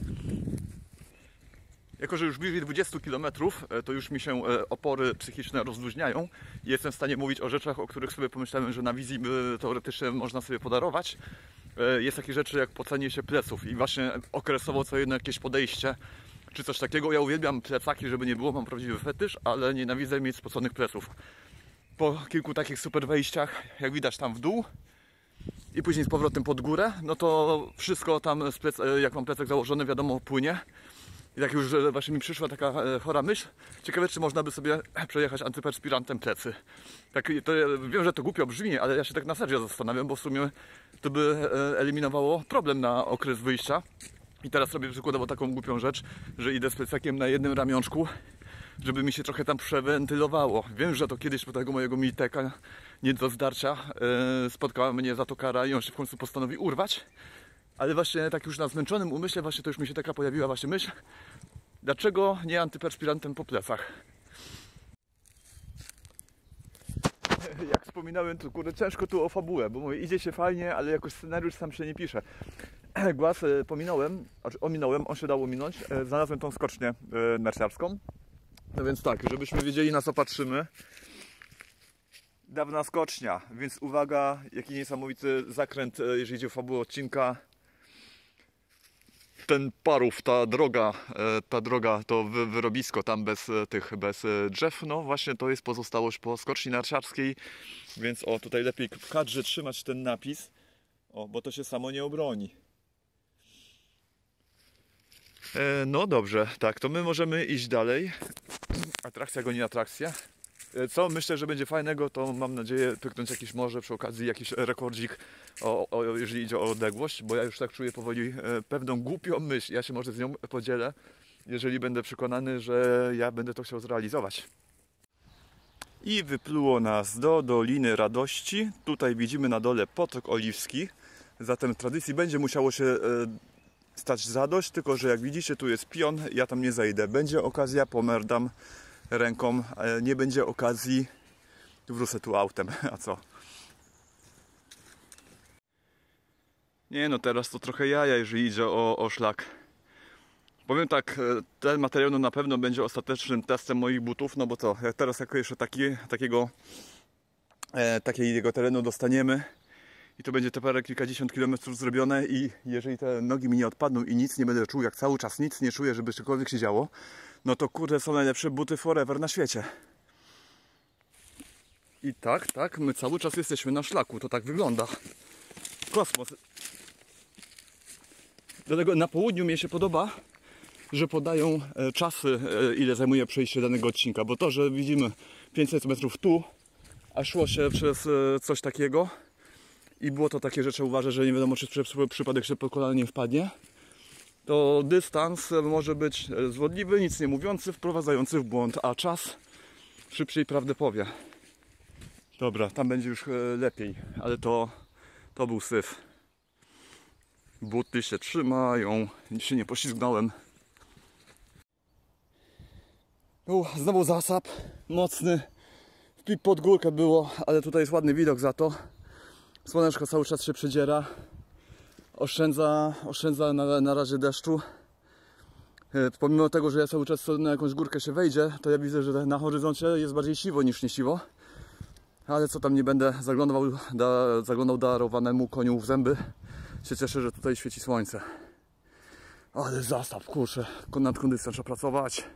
Jako że już bliżej 20 km, to już mi się opory psychiczne rozluźniają i jestem w stanie mówić o rzeczach, o których sobie pomyślałem, że na wizji teoretycznie można sobie podarować. Jest takie rzeczy jak pocenie się pleców i właśnie okresowo co jedno jakieś podejście czy coś takiego. Ja uwielbiam plecaki, żeby nie było, mam prawdziwy fetysz, ale nienawidzę mieć spoconych pleców. Po kilku takich super wejściach, jak widać tam w dół, i później z powrotem pod górę, no to wszystko tam, jak mam plecak założony, wiadomo, płynie. I tak już właśnie mi przyszła taka chora myśl. Ciekawe, czy można by sobie przejechać antyperspirantem plecy. Tak, to ja wiem, że to głupio brzmi, ale ja się tak na serio zastanawiam, bo w sumie to by eliminowało problem na okres wyjścia. I teraz robię przykładowo taką głupią rzecz, że idę z plecakiem na jednym ramionczku, żeby mi się trochę tam przewentylowało. Wiem, że to kiedyś po tego mojego miteka nie do zdarcia spotkała mnie zatokara i on się w końcu postanowił urwać. Ale właśnie tak już na zmęczonym umyśle właśnie to już mi się taka pojawiła właśnie myśl, dlaczego nie antyperspirantem po plecach. Jak wspominałem, to kurde ciężko tu o fabułę, bo mówię, idzie się fajnie, ale jakoś scenariusz sam się nie pisze. Głaz ominąłem, on się dało minąć, znalazłem tą skocznię narciarską. No więc tak, żebyśmy wiedzieli, na co patrzymy. Dawna skocznia, więc uwaga, jaki niesamowity zakręt, jeżeli idzie o fabułę odcinka. Ten Parów, ta droga, to wyrobisko tam bez drzew, no właśnie to jest pozostałość po skoczni narciarskiej, więc o, tutaj lepiej w kadrze trzymać ten napis, o, bo to się samo nie obroni. No dobrze, tak, to my możemy iść dalej. Atrakcja goni atrakcja. Co myślę, że będzie fajnego, to mam nadzieję pyknąć jakiś może przy okazji jakiś rekordzik, jeżeli idzie o odległość, bo ja już tak czuję powoli pewną głupią myśl. Ja się może z nią podzielę, jeżeli będę przekonany, że ja będę to chciał zrealizować. I wypluło nas do Doliny Radości. Tutaj widzimy na dole Potok Oliwski. Zatem tradycji będzie musiało się stać zadość, tylko że jak widzicie, tu jest pion, ja tam nie zejdę. Będzie okazja, pomerdam ręką, nie będzie okazji, wrócę tu autem, a co? Nie no, teraz to trochę jaja, jeżeli idzie o szlak. Powiem tak, ten materiał no na pewno będzie ostatecznym testem moich butów, no bo co, teraz jako jeszcze takiego terenu dostaniemy i to będzie te parę kilkadziesiąt kilometrów zrobione i jeżeli te nogi mi nie odpadną i nic nie będę czuł, jak cały czas nic nie czuję, żeby cokolwiek się działo, no to kurde, są najlepsze buty forever na świecie. I tak, my cały czas jesteśmy na szlaku, to tak wygląda. Kosmos. Dlatego na południu mi się podoba, że podają czasy, ile zajmuje przejście danego odcinka, bo to, że widzimy 500 metrów tu, a szło się przez coś takiego i było to takie, że trzeba uważać, że nie wiadomo, czy przez przypadek się pod kolana nie wpadnie, to dystans może być zwodliwy, nic nie mówiący, wprowadzający w błąd, a czas szybciej prawdę powie. Dobra, tam będzie już lepiej, ale to był syf. Buty się trzymają, nic się nie poślizgnąłem. Znowu zasap mocny, pod górkę było, ale tutaj jest ładny widok za to. Słoneczko cały czas się przedziera. Oszczędza na razie deszczu. Pomimo tego, że ja cały czas na jakąś górkę się wejdzie, to ja widzę, że na horyzoncie jest bardziej siwo niż nie siwo. Ale co tam, nie będę zaglądał darowanemu koniu w zęby. Się cieszę, że tutaj świeci słońce. Ale zasap, kurczę, nad kondycją trzeba pracować.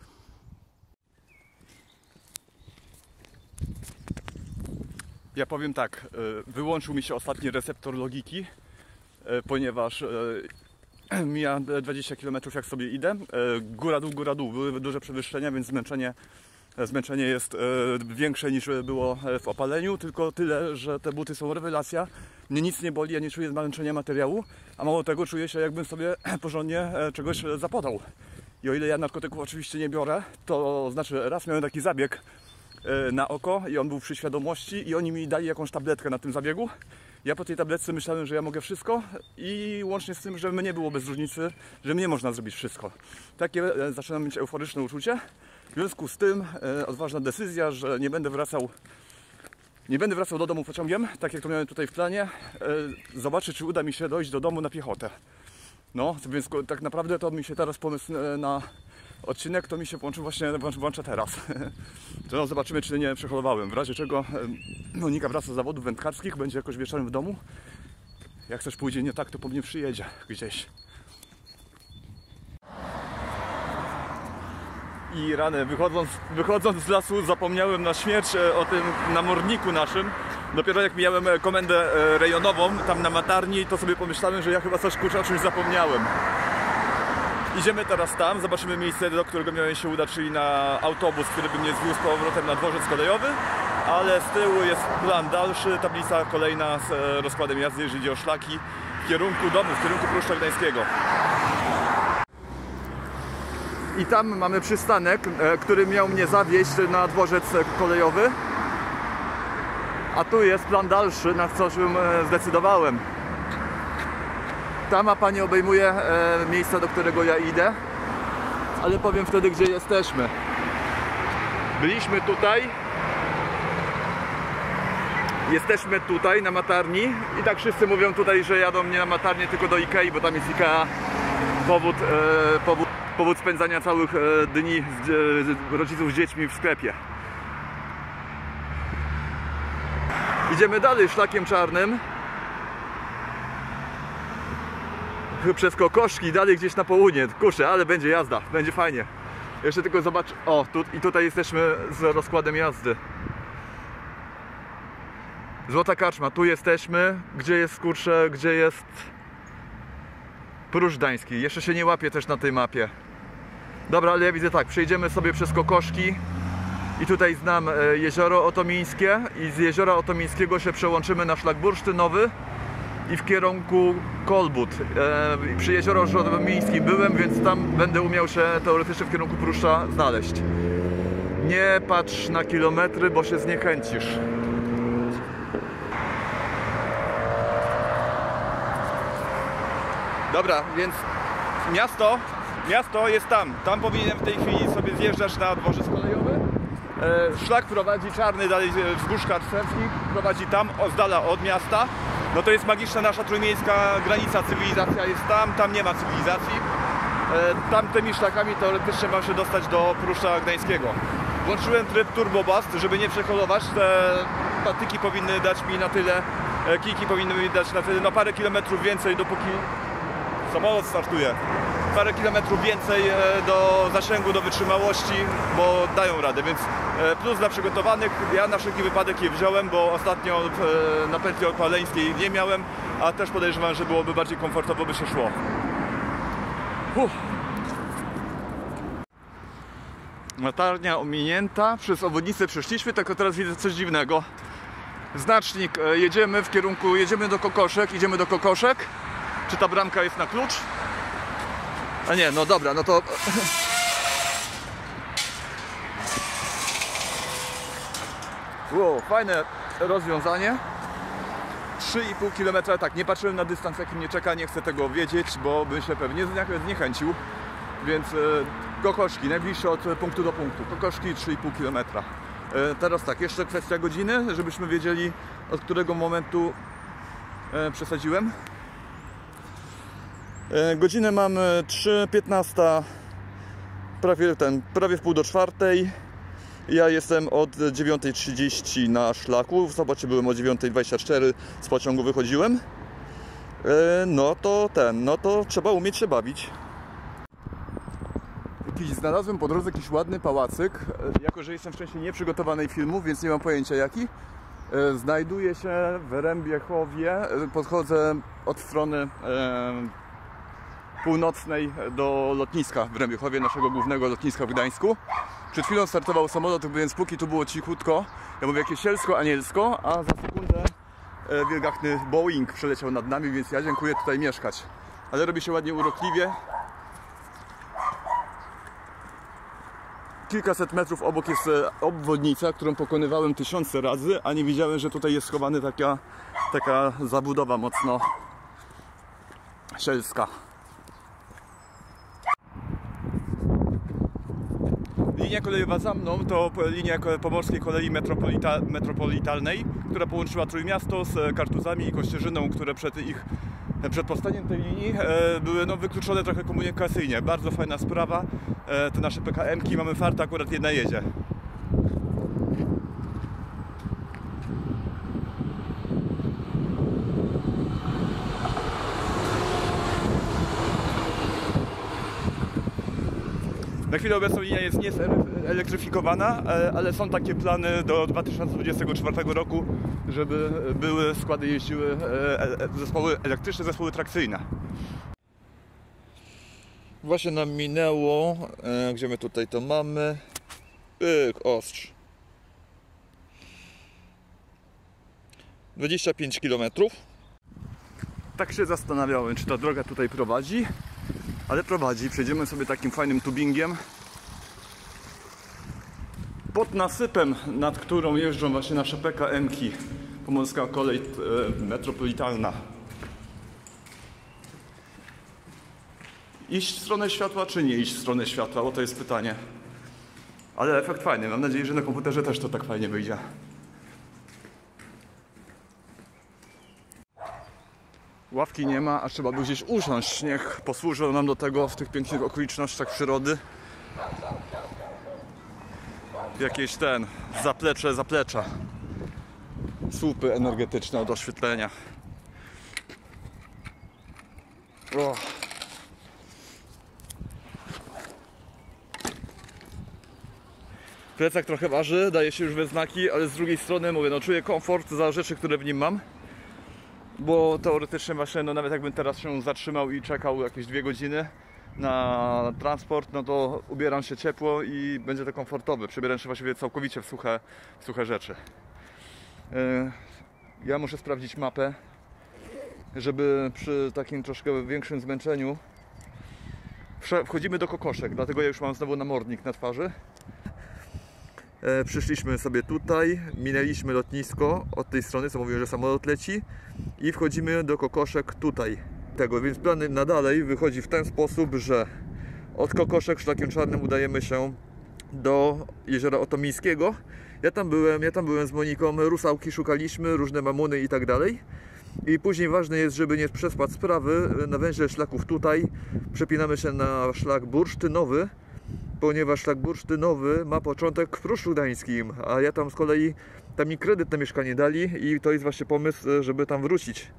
Ja powiem tak, wyłączył mi się ostatni receptor logiki, ponieważ mija 20 km jak sobie idę. Góra dół, były duże przewyższenia, więc zmęczenie jest większe niż było w opaleniu, tylko tyle, że te buty są rewelacja. Mnie nic nie boli, ja nie czuję zmęczenia materiału, a mało tego, czuję się, jakbym sobie porządnie czegoś zapodał. I o ile ja narkotyków oczywiście nie biorę, to znaczy raz miałem taki zabieg na oko i on był przy świadomości i oni mi dali jakąś tabletkę na tym zabiegu. Ja po tej tabletce myślałem, że ja mogę wszystko i łącznie z tym, że mnie było bez różnicy, że mnie można zrobić wszystko. Takie zaczynam mieć euforyczne uczucie. W związku z tym odważna decyzja, że nie będę wracał do domu pociągiem, tak jak to miałem tutaj w planie. Zobaczę, czy uda mi się dojść do domu na piechotę. No, więc tak naprawdę to mi się teraz pomysł na odcinek to mi się włącza teraz. To zobaczymy, czy nie przeholowałem. W razie czego Monika wraca z zawodów wędkarskich, będzie jakoś wieczorem w domu. Jak coś pójdzie nie tak, to po mnie przyjedzie gdzieś. I rany, wychodząc z lasu zapomniałem na śmierć o tym namorniku naszym. Dopiero jak mijałem komendę rejonową tam na Matarni, to sobie pomyślałem, że ja chyba coś kurczę o czymś zapomniałem. Idziemy teraz tam, zobaczymy miejsce, do którego miałem się udać, czyli na autobus, który by mnie zwiózł z powrotem na dworzec kolejowy, ale z tyłu jest plan dalszy, tablica kolejna z rozkładem jazdy, jeżeli chodzi o szlaki w kierunku domu, w kierunku Pruszcza Gdańskiego. I tam mamy przystanek, który miał mnie zawieźć na dworzec kolejowy. A tu jest plan dalszy, na co się zdecydowałem. Tam pani obejmuje miejsce, do którego ja idę. Ale powiem wtedy, gdzie jesteśmy. Byliśmy tutaj. Jesteśmy tutaj na Matarni. I tak wszyscy mówią tutaj, że jadą nie na Matarnię, tylko do Ikei, bo tam jest Ikea. Powód spędzania całych dni rodziców z dziećmi w sklepie. Idziemy dalej szlakiem czarnym. Przez Kokoszki, dalej gdzieś na południe. Kurczę, ale będzie jazda, będzie fajnie. Jeszcze tylko zobacz. O, tutaj jesteśmy z rozkładem jazdy. Złota Karczma, tu jesteśmy. Gdzie jest, kurczę, gdzie jest Pruszcz Gdański? Jeszcze się nie łapie też na tej mapie. Dobra, ale ja widzę tak, przejdziemy sobie przez Kokoszki. I tutaj znam jezioro otomińskie i z jeziora otomińskiego się przełączymy na szlak bursztynowy i w kierunku Kolbut. Przy jeziorze otomińskim byłem, więc tam będę umiał się teoretycznie w kierunku Pruszcza znaleźć. Nie patrz na kilometry, bo się zniechęcisz. Dobra, więc miasto jest tam. Tam powinienem w tej chwili sobie zjeżdżać na dworzec kolejowy. Szlak prowadzi czarny dalej wzdłuż Karczewskich, prowadzi tam, z dala od miasta. No to jest magiczna nasza trójmiejska granica, cywilizacja jest tam nie ma cywilizacji. Tamtymi szlakami teoretycznie mam się dostać do Pruszcza Gdańskiego. Włączyłem tryb Turbo Bust, żeby nie przekolować. Te patyki powinny dać mi na tyle, kijki powinny mi dać na tyle, no parę kilometrów więcej, dopóki samolot startuje. Parę kilometrów więcej do zasięgu, do wytrzymałości, bo dają radę, więc plus dla przygotowanych. Ja na wszelki wypadek je wziąłem, bo ostatnio na pętli opaleńskiej nie miałem, a też podejrzewam, że byłoby bardziej komfortowo, by się szło. Matarnia ominięta, przez obwodnicę przeszliśmy, tylko teraz widzę coś dziwnego. Znacznik, jedziemy do Kokoszek, idziemy do Kokoszek. Czy ta bramka jest na klucz? A nie, no dobra, no to... Wow, fajne rozwiązanie. 3,5 km, tak, nie patrzyłem na dystans, jaki mnie czeka, nie chcę tego wiedzieć, bo bym się pewnie zniechęcił. Więc Kokoszki, najbliższe od punktu do punktu. Kokoszki 3,5 km. Teraz tak, jeszcze kwestia godziny, żebyśmy wiedzieli, od którego momentu przesadziłem. Godzinę mam 3:15, prawie w pół do czwartej. Ja jestem od 9:30 na szlaku. W sobocie byłem o 9:24, z pociągu wychodziłem. No to trzeba umieć się bawić. Znalazłem po drodze jakiś ładny pałacyk. Jako że jestem wcześniej nieprzygotowany filmu, więc nie mam pojęcia jaki. Znajduje się w Rębiechowie. Podchodzę od strony północnej do lotniska w Rębiechowie, naszego głównego lotniska w Gdańsku. Przed chwilą startował samolot, więc póki tu było cichutko, ja mówię jakieś sielsko-anielsko, a za sekundę wielgachny Boeing przeleciał nad nami, więc ja dziękuję tutaj mieszkać. Ale robi się ładnie urokliwie. Kilkaset metrów obok jest obwodnica, którą pokonywałem tysiące razy, a nie widziałem, że tutaj jest schowana taka zabudowa mocno sielska. Linia kolejowa za mną to linia Pomorskiej Kolei Metropolitalnej, która połączyła Trójmiasto z Kartuzami i Kościerzyną, które przed powstaniem tej linii były wykluczone trochę komunikacyjnie. Bardzo fajna sprawa. Te nasze PKM-ki, mamy farta, akurat jedna jedzie. Na chwilę obecną linia nie jest elektryfikowana, ale są takie plany do 2024 roku, żeby były składy jeździły zespoły elektryczne, zespoły trakcyjne. Właśnie nam minęło, gdzie my tutaj to mamy, Ostrz. 25 km. Tak się zastanawiałem, czy ta droga tutaj prowadzi, ale prowadzi. Przejdziemy sobie takim fajnym tubingiem pod nasypem, nad którą jeżdżą właśnie nasze PKM-ki, Pomorska Kolej Metropolitalna. Iść w stronę światła, czy nie iść w stronę światła? Bo to jest pytanie. Ale efekt fajny. Mam nadzieję, że na komputerze też to tak fajnie wyjdzie. Ławki nie ma, a trzeba by gdzieś usiąść. Niech posłużą nam do tego w tych pięknych okolicznościach przyrody. Jakieś zaplecza. Słupy energetyczne od oświetlenia. Plecak trochę waży, daje się już we znaki, ale z drugiej strony mówię, no czuję komfort za rzeczy, które w nim mam. Bo teoretycznie właśnie, no nawet jakbym teraz się zatrzymał i czekał jakieś 2 godziny na transport, no to ubieram się ciepło i będzie to komfortowe. Przebieram się właściwie całkowicie w suche rzeczy. Ja muszę sprawdzić mapę, żeby przy takim troszkę większym zmęczeniu wchodzimy do Kokoszek, dlatego ja już mam znowu namordnik na twarzy. Przyszliśmy sobie tutaj, minęliśmy lotnisko od tej strony, co mówiłem, że samolot leci, i wchodzimy do Kokoszek tutaj. Więc plan na dalej wychodzi w ten sposób, że od Kokoszek szlakiem czarnym udajemy się do jeziora Otomińskiego. Ja tam byłem z Moniką, rusałki szukaliśmy, różne mamuny i tak dalej. I później ważne jest, żeby nie przespać sprawy, na węźle szlaków tutaj przepinamy się na szlak bursztynowy, ponieważ szlak bursztynowy ma początek w Pruszczu Gdańskim, a ja tam z kolei, tam mi kredyt na mieszkanie dali i to jest właśnie pomysł, żeby tam wrócić.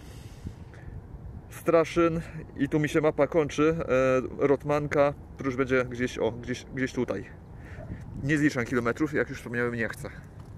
Straszyn i tu mi się mapa kończy, Rotmanka, Pruszcz będzie gdzieś tutaj. Nie zliczam kilometrów, jak już wspomniałem, nie chcę.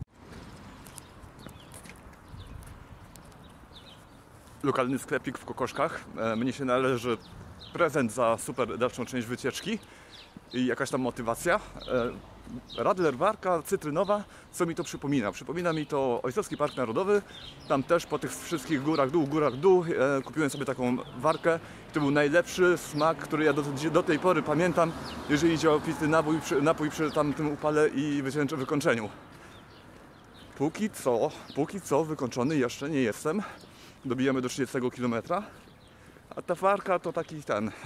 Lokalny sklepik w Kokoszkach. Mnie się należy prezent za super dalszą część wycieczki i jakaś tam motywacja. Radler, warka cytrynowa, co mi to przypomina? Przypomina mi to Ojcowski Park Narodowy. Tam też po tych wszystkich górach dół, kupiłem sobie taką warkę. To był najlepszy smak, który ja do tej pory pamiętam, jeżeli idzie o pity napój przy tamtym upale i wykończeniu. Póki co wykończony jeszcze nie jestem. Dobijamy do 30 km. A ta warka to taki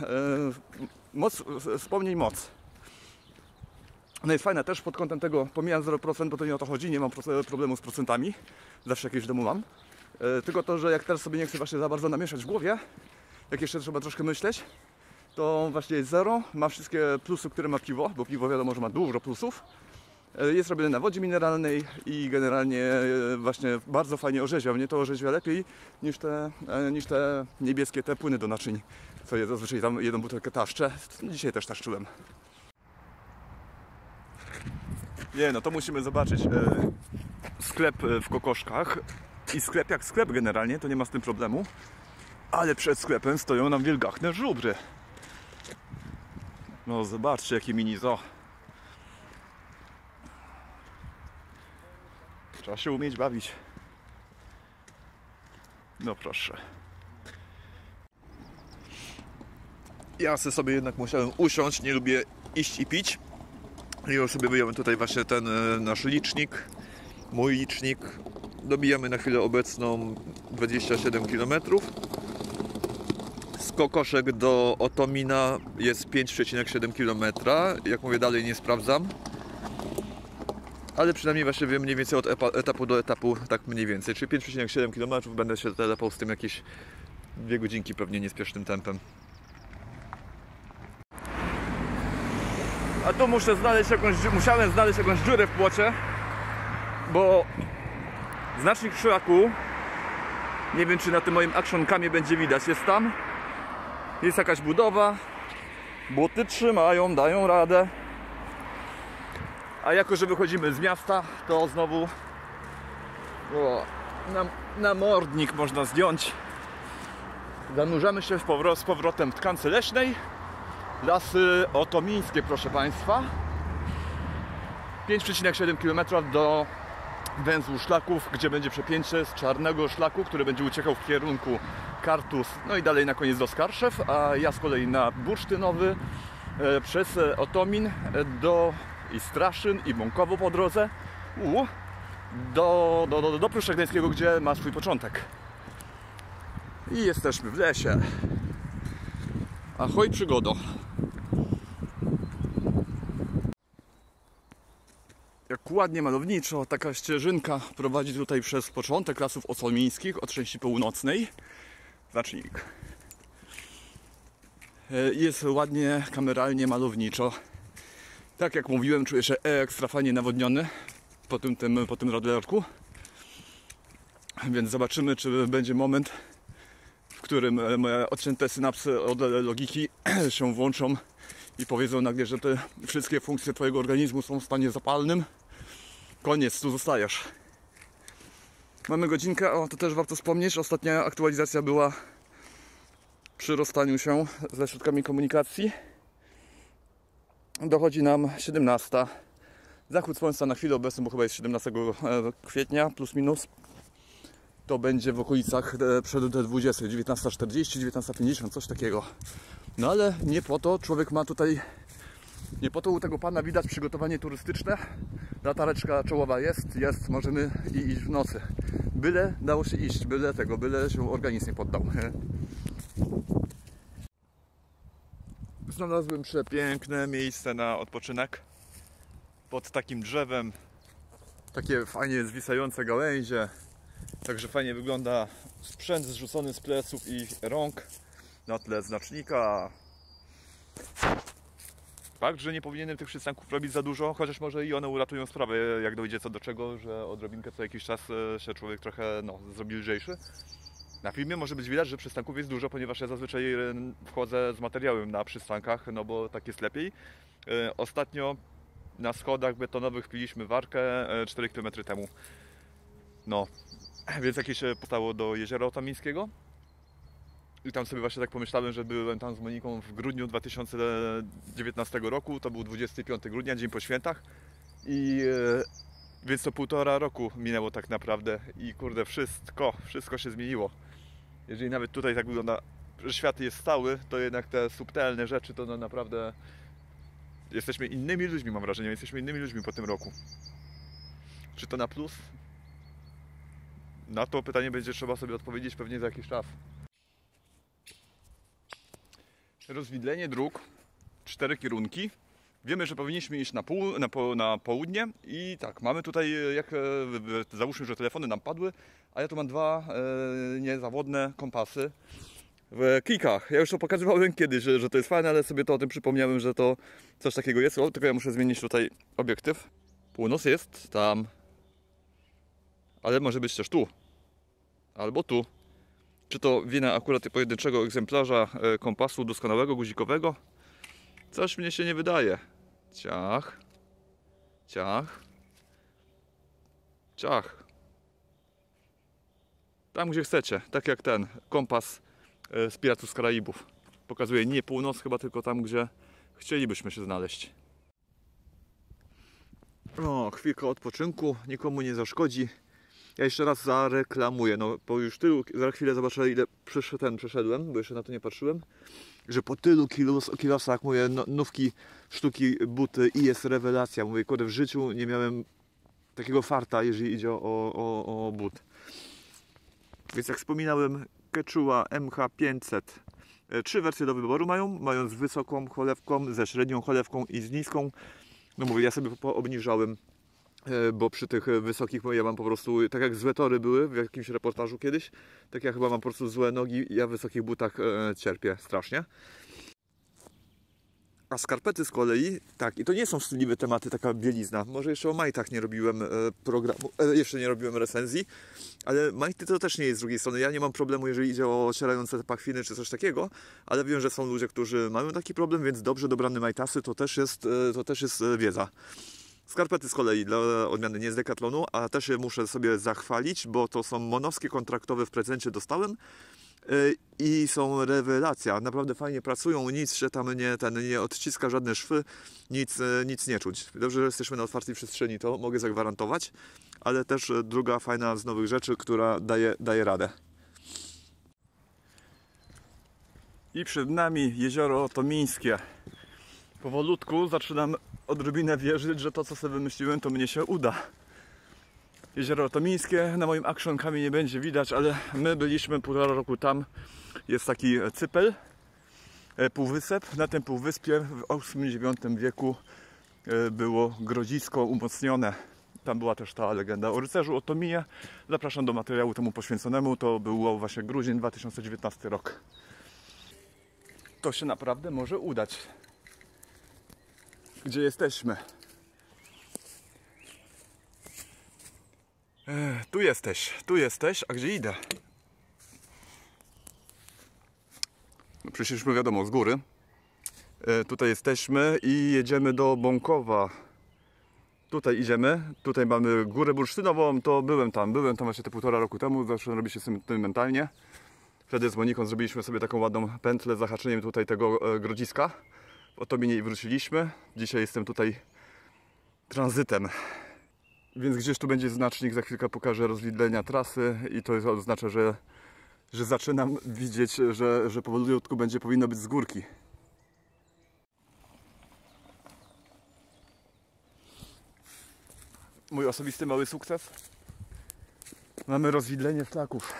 wspomnień moc. Ona jest fajna też pod kątem tego, pomijam 0%, bo to nie o to chodzi, nie mam problemu z procentami, zawsze jakieś w domu mam. Tylko to, że jak teraz sobie nie chcę właśnie za bardzo namieszać w głowie, jak jeszcze trzeba troszkę myśleć, to właśnie jest 0, ma wszystkie plusy, które ma piwo, bo piwo wiadomo, że ma dużo plusów. Jest robione na wodzie mineralnej i generalnie właśnie bardzo fajnie orzeźwia. Mnie to orzeźwia lepiej niż te niebieskie płyny do naczyń, co ja zazwyczaj tam jedną butelkę taszczę. Dzisiaj też taszczyłem. Nie, no to musimy zobaczyć sklep w Kokoszkach. I sklep jak sklep generalnie, to nie ma z tym problemu. Ale przed sklepem stoją nam wielgachne żubry. No zobaczcie, jakie mini zoo. Trzeba się umieć bawić. No proszę. Ja sobie jednak musiałem usiąść, nie lubię iść i pić. I już sobie wyjąłem tutaj właśnie ten nasz licznik. Mój licznik. Dobijamy na chwilę obecną 27 km. Z Kokoszek do Otomina jest 5,7 km. Jak mówię, dalej nie sprawdzam. Ale przynajmniej właśnie wiem mniej więcej od etapu do etapu, tak mniej więcej. Czyli 5,7 km będę się telepał z tym jakieś 2 godzinki pewnie niespiesznym tempem. A tu musiałem znaleźć jakąś dziurę w płocie, bo znacznik szlaku, nie wiem czy na tym moim action camie będzie widać, jest tam, jest jakaś budowa, Buty trzymają, dają radę. A jako, że wychodzimy z miasta, to znowu na mordnik można zdjąć. Zanurzamy się z powrotem w tkance leśnej. Lasy otomińskie, proszę Państwa. 5,7 km do węzłu szlaków, gdzie będzie przepięcie z czarnego szlaku, który będzie uciekał w kierunku Kartus, no i dalej na koniec do Skarszew, a ja z kolei na Bursztynowy przez Otomin do Straszyn i Bąkowo po drodze do Pruszcza Gdańskiego, gdzie ma swój początek. I jesteśmy w lesie. Ahoj przygodo. Jak ładnie malowniczo, taka ścieżynka prowadzi tutaj przez początek Lasów Otomińskich od części północnej. Znacznik. Jest ładnie, kameralnie, malowniczo. Tak jak mówiłem, czuję się ekstra fajnie nawodniony po tym rolerku. Więc zobaczymy, czy będzie moment, w którym moje odcięte synapsy od logiki się włączą i powiedzą nagle, że te wszystkie funkcje Twojego organizmu są w stanie zapalnym. Koniec, tu zostajesz. Mamy godzinkę, o to też warto wspomnieć. Ostatnia aktualizacja była przy rozstaniu się ze środkami komunikacji. Dochodzi nam 17. Zachód słońca na chwilę obecną, bo chyba jest 17 kwietnia plus minus. To będzie w okolicach przed 20, 19:40, 19:50, coś takiego. No ale nie po to człowiek ma tutaj, nie po to u tego pana widać przygotowanie turystyczne. Latareczka czołowa jest, możemy iść w nocy. Byle dało się iść, byle się organizm nie poddał. Znalazłem przepiękne miejsce na odpoczynek. Pod takim drzewem. Takie fajnie zwisające gałęzie. Także fajnie wygląda sprzęt zrzucony z pleców i rąk na tle znacznika. Fakt, że nie powinienem tych przystanków robić za dużo, chociaż może i one uratują sprawę, jak dojdzie co do czego, że odrobinkę co jakiś czas się człowiek trochę zrobi lżejszy. Na filmie może być widać, że przystanków jest dużo, ponieważ ja zazwyczaj wchodzę z materiałem na przystankach, no bo tak jest lepiej. Ostatnio na schodach betonowych piliśmy warkę 4 km temu. No, więc jakieś się postało do Jeziora Otomińskiego. I tam sobie właśnie tak pomyślałem, że byłem tam z Moniką w grudniu 2019 roku. To był 25 grudnia, dzień po świętach. Więc to 1,5 roku minęło tak naprawdę. I kurde, wszystko się zmieniło. Jeżeli nawet tutaj tak wygląda, że świat jest stały, to jednak te subtelne rzeczy to naprawdę... Jesteśmy innymi ludźmi, mam wrażenie. Jesteśmy innymi ludźmi po tym roku. Czy to na plus? Na to pytanie będzie trzeba sobie odpowiedzieć pewnie za jakiś czas. Rozwidlenie dróg, 4 kierunki. Wiemy, że powinniśmy iść na południe i tak, mamy tutaj, załóżmy, że telefony nam padły, a ja tu mam 2 niezawodne kompasy w klikach. Ja już to pokazywałem kiedyś, że to jest fajne, ale sobie to o tym przypomniałem, że to coś takiego jest. Tylko ja muszę zmienić tutaj obiektyw. Północ jest tam, ale może być też tu, albo tu. Czy to wina akurat pojedynczego egzemplarza kompasu doskonałego, guzikowego? Coś mnie się nie wydaje. Ciach. Ciach. Ciach. Tam gdzie chcecie. Tak jak ten kompas z Piratów z Karaibów. Pokazuje nie północ chyba, tylko tam gdzie chcielibyśmy się znaleźć. O, chwilka odpoczynku. Nikomu nie zaszkodzi. Ja jeszcze raz zareklamuję, no po już tylu, za chwilę zobaczę ile przeszedłem, bo jeszcze na to nie patrzyłem, że po tylu kilosach mówię, nówki, sztuki, buty i jest rewelacja. Mówię, kurde, w życiu nie miałem takiego farta, jeżeli idzie o but. Więc jak wspominałem, Quechua MH500, 3 wersje do wyboru mają z wysoką cholewką, ze średnią cholewką i z niską. No mówię, ja sobie obniżałem, bo przy tych wysokich ja mam po prostu, tak jak złe tory były w jakimś reportażu kiedyś, tak ja chyba mam po prostu złe nogi i ja w wysokich butach cierpię strasznie. A skarpety z kolei, tak, i to nie są wstydliwe tematy, taka bielizna. Może jeszcze o majtach nie robiłem programu, jeszcze nie robiłem recenzji, ale majty to też nie jest z drugiej strony. Ja nie mam problemu, jeżeli idzie o ocierające pachwiny czy coś takiego, ale wiem, że są ludzie, którzy mają taki problem, więc dobrze dobrane majtasy to też jest wiedza. Skarpety z kolei dla odmiany nie z Decathlonu, a też je muszę sobie zachwalić, bo to są monowskie kontraktowe, w prezencie dostałem. I są rewelacja, naprawdę fajnie pracują, nic się tam nie odciska, żadne szwy, nic nie czuć. Dobrze, że jesteśmy na otwartej przestrzeni, to mogę zagwarantować, ale też druga fajna z nowych rzeczy, która daje radę. I przed nami jezioro Tomińskie. Powolutku zaczynam odrobinę wierzyć, że to, co sobie wymyśliłem, to mnie się uda. Jezioro Tomińskie, na moim Action Camie nie będzie widać, ale my byliśmy półtora roku tam. Jest taki cypel, półwysep. Na tym półwyspie w VIII-IX wieku było grodzisko umocnione. Tam była też ta legenda o rycerzu Otominie. Zapraszam do materiału temu poświęconemu. To był właśnie grudzień 2019 rok. To się naprawdę może udać. Gdzie jesteśmy? Tu jesteś, a gdzie idę? No przyszliśmy wiadomo z góry. Tutaj jesteśmy i jedziemy do Bąkowa. Tutaj idziemy, tutaj mamy Górę Bursztynową, to byłem tam właśnie te półtora roku temu, zacząłem robić się sentymentalnie. Wtedy z Moniką zrobiliśmy sobie taką ładną pętlę z zahaczeniem tutaj tego grodziska. W Otominie i wróciliśmy. Dzisiaj jestem tutaj tranzytem. Więc gdzieś tu będzie znacznik, za chwilkę pokażę rozwidlenia trasy i to oznacza, że zaczynam widzieć, że powolutku powinno być z górki. Mój osobisty mały sukces. Mamy rozwidlenie szlaków.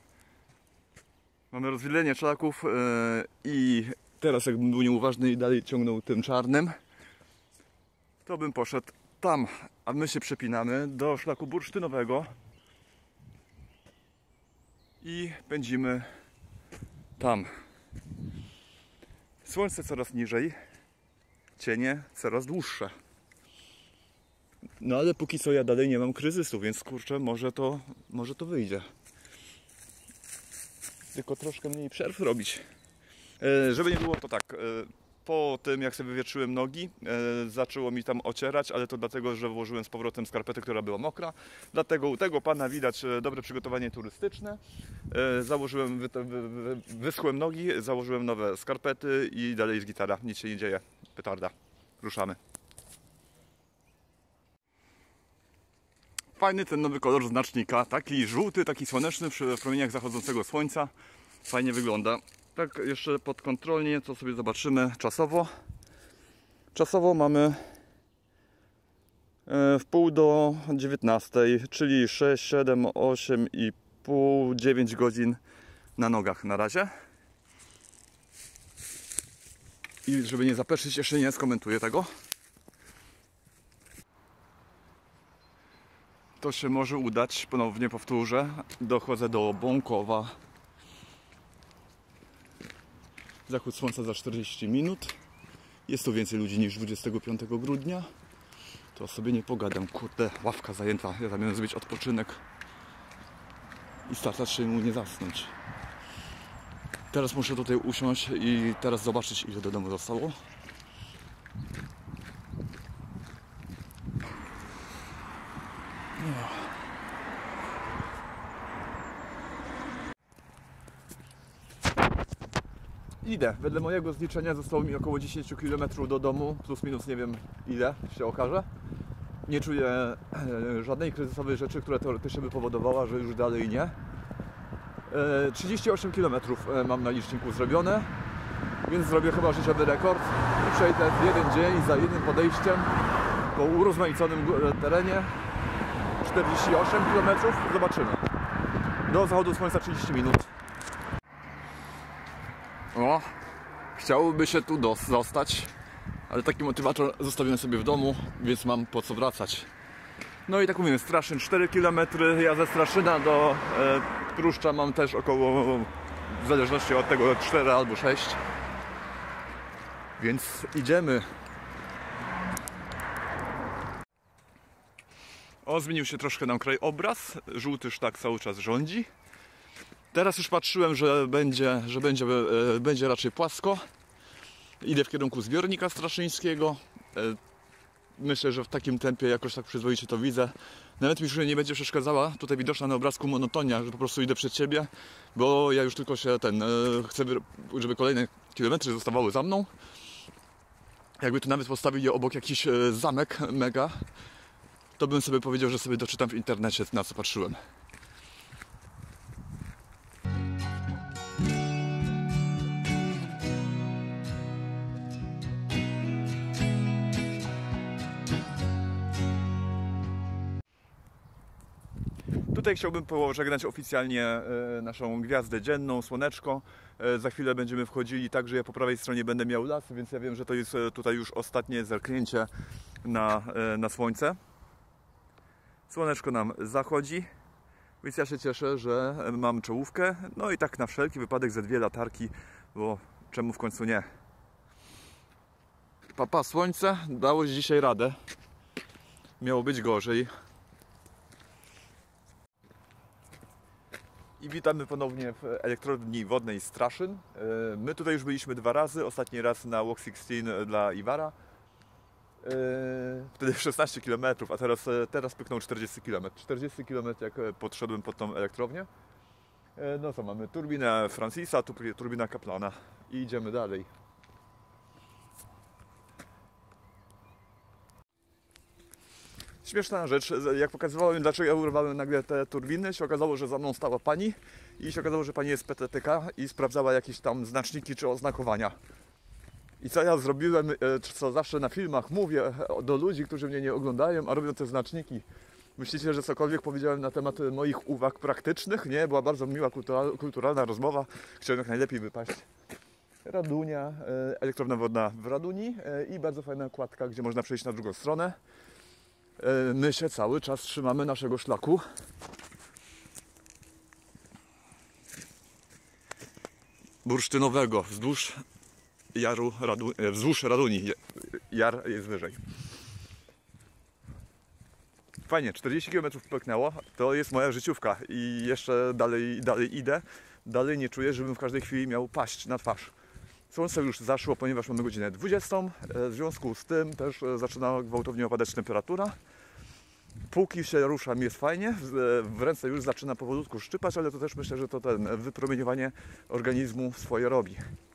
I teraz jakbym był nieuważny i dalej ciągnął tym czarnym, to bym poszedł tam, a my się przepinamy do szlaku bursztynowego i pędzimy tam. Słońce coraz niżej, cienie coraz dłuższe. No ale póki co ja dalej nie mam kryzysu, więc kurczę, może to wyjdzie. Tylko troszkę mniej przerw robić. Żeby nie było, to tak. Po tym, jak sobie wywietrzyłem nogi, zaczęło mi tam ocierać, ale to dlatego, że włożyłem z powrotem skarpetę, która była mokra. Dlatego u tego pana widać dobre przygotowanie turystyczne. Wyschłem nogi, założyłem nowe skarpety i dalej jest gitara. Nic się nie dzieje. Petarda. Ruszamy. Fajny ten nowy kolor znacznika. Taki żółty, taki słoneczny przy promieniach zachodzącego słońca. Fajnie wygląda. Tak jeszcze podkontrolnie, co sobie zobaczymy czasowo. Czasowo mamy w pół do 19, czyli 6, 7, 8,5, 9 godzin na nogach na razie. I żeby nie zapeszyć, jeszcze nie skomentuję tego. To się może udać, ponownie powtórzę. Dochodzę do Bąkowa. Zachód słońca za 40 minut. Jest tu więcej ludzi niż 25 grudnia. To sobie nie pogadam. Kurde, ławka zajęta. Ja zamiast zrobić odpoczynek i starać się mu nie zasnąć. Teraz muszę tutaj usiąść i teraz zobaczyć, ile do domu zostało. Idę. Wedle mojego zliczenia zostało mi około 10 km do domu, plus minus nie wiem ile się okaże. Nie czuję żadnej kryzysowej rzeczy, która teoretycznie by powodowała, że już dalej nie. 38 km mam na liczniku zrobione, więc zrobię chyba życiowy rekord i przejdę w jeden dzień za jednym podejściem po urozmaiconym terenie 48 km. Zobaczymy. Do zachodu słońca 30 minut. O, chciałoby się tu zostać, ale taki motywator zostawiłem sobie w domu, więc mam po co wracać. No i tak mówimy, Straszyn 4 km, ja ze Straszyna do Pruszcza mam też około, w zależności od tego, 4 albo 6. Więc idziemy. O, zmienił się troszkę nam krajobraz. Żółty szlak cały czas rządzi. Teraz już patrzyłem, że będzie raczej płasko. Idę w kierunku zbiornika straszyńskiego. Myślę, że w takim tempie jakoś tak przyzwoicie to widzę. Nawet mi już nie będzie przeszkadzała tutaj widoczna na obrazku monotonia, że po prostu idę przed siebie, bo ja już tylko się chcę, żeby kolejne kilometry zostawały za mną. Jakby tu nawet postawili obok jakiś zamek mega, to bym sobie powiedział, że sobie doczytam w internecie, na co patrzyłem. Tutaj chciałbym pożegnać oficjalnie naszą gwiazdę dzienną, słoneczko. Za chwilę będziemy wchodzili, także ja po prawej stronie będę miał las, więc ja wiem, że to jest tutaj już ostatnie zerknięcie na słońce. Słoneczko nam zachodzi, więc ja się cieszę, że mam czołówkę. No i tak na wszelki wypadek ze 2 latarki, bo czemu w końcu nie. Papa, słońce, dało dzisiaj radę. Miało być gorzej. I witamy ponownie w elektrowni wodnej Straszyn. My tutaj już byliśmy 2 razy. Ostatni raz na Walk 16 dla Iwara. Wtedy 16 km, a teraz pyknął 40 km. 40 km jak podszedłem pod tą elektrownię. No to mamy turbinę Francisa, turbina Kaplana i idziemy dalej. Śmieszna rzecz, jak pokazywałem, dlaczego ja urwałem nagle te turbiny, się okazało, że za mną stała pani i się okazało, że pani jest PTTK i sprawdzała jakieś tam znaczniki czy oznakowania. I co ja zrobiłem, co zawsze na filmach mówię do ludzi, którzy mnie nie oglądają, a robią te znaczniki. Myślicie, że cokolwiek powiedziałem na temat moich uwag praktycznych? Nie, była bardzo miła, kulturalna rozmowa. Chciałem jak najlepiej wypaść. Radunia, elektrownia wodna w Raduni i bardzo fajna kładka, gdzie można przejść na drugą stronę. My się cały czas trzymamy naszego szlaku. Bursztynowego wzdłuż wzdłuż Raduni. Jar jest wyżej. Fajnie, 40 km pyknęło. To jest moja życiówka i jeszcze dalej idę. Dalej nie czuję, żebym w każdej chwili miał paść na twarz. Słońce już zaszło, ponieważ mamy godzinę 20. W związku z tym też zaczyna gwałtownie opadać temperatura. Póki się ruszam, jest fajnie, w ręce już zaczyna powolutku szczypać, ale to też myślę, że to wypromieniowanie organizmu swoje robi.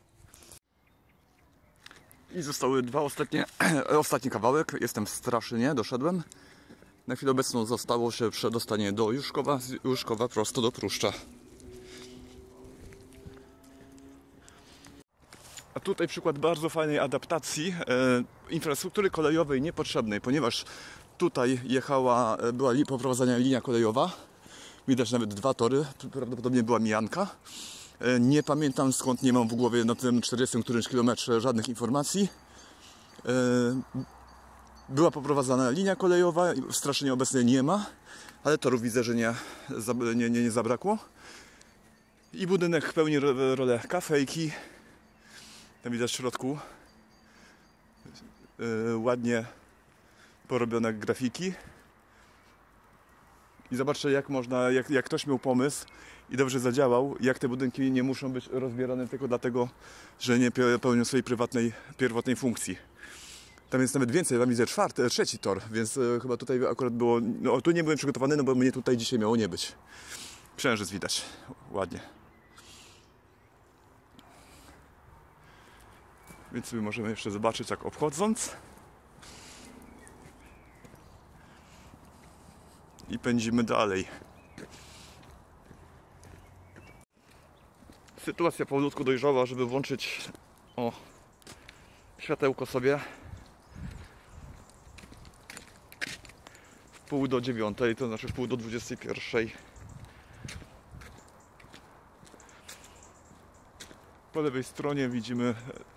I zostały ostatni kawałek, jestem w Straszynie, doszedłem. Na chwilę obecną zostało się przedostanie do Juszkowa, z Juszkowa prosto do Pruszcza. A tutaj przykład bardzo fajnej adaptacji infrastruktury kolejowej niepotrzebnej, ponieważ tutaj była poprowadzona linia kolejowa. Widać nawet 2 tory, prawdopodobnie była mijanka. Nie pamiętam skąd, nie mam w głowie na tym 40 którymś kilometrze żadnych informacji. Była poprowadzona linia kolejowa, w Straszynie obecnie nie ma, ale torów widzę, że nie zabrakło. I budynek pełni rolę kafejki. Tam widać w środku ładnie porobione grafiki. I zobaczcie, jak ktoś miał pomysł i dobrze zadziałał, jak te budynki nie muszą być rozbierane tylko dlatego, że nie pełnią swojej pierwotnej funkcji. Tam jest nawet więcej, tam widzę 3. tor, więc chyba tutaj akurat było... No, tu nie byłem przygotowany, no bo mnie tutaj dzisiaj miało nie być. Księżyc widać, ładnie. Więc sobie możemy jeszcze zobaczyć, jak obchodząc. I pędzimy dalej. Sytuacja powolutku dojrzała, żeby włączyć światełko sobie w 8:30, to znaczy w 8:45. Po lewej stronie widzimy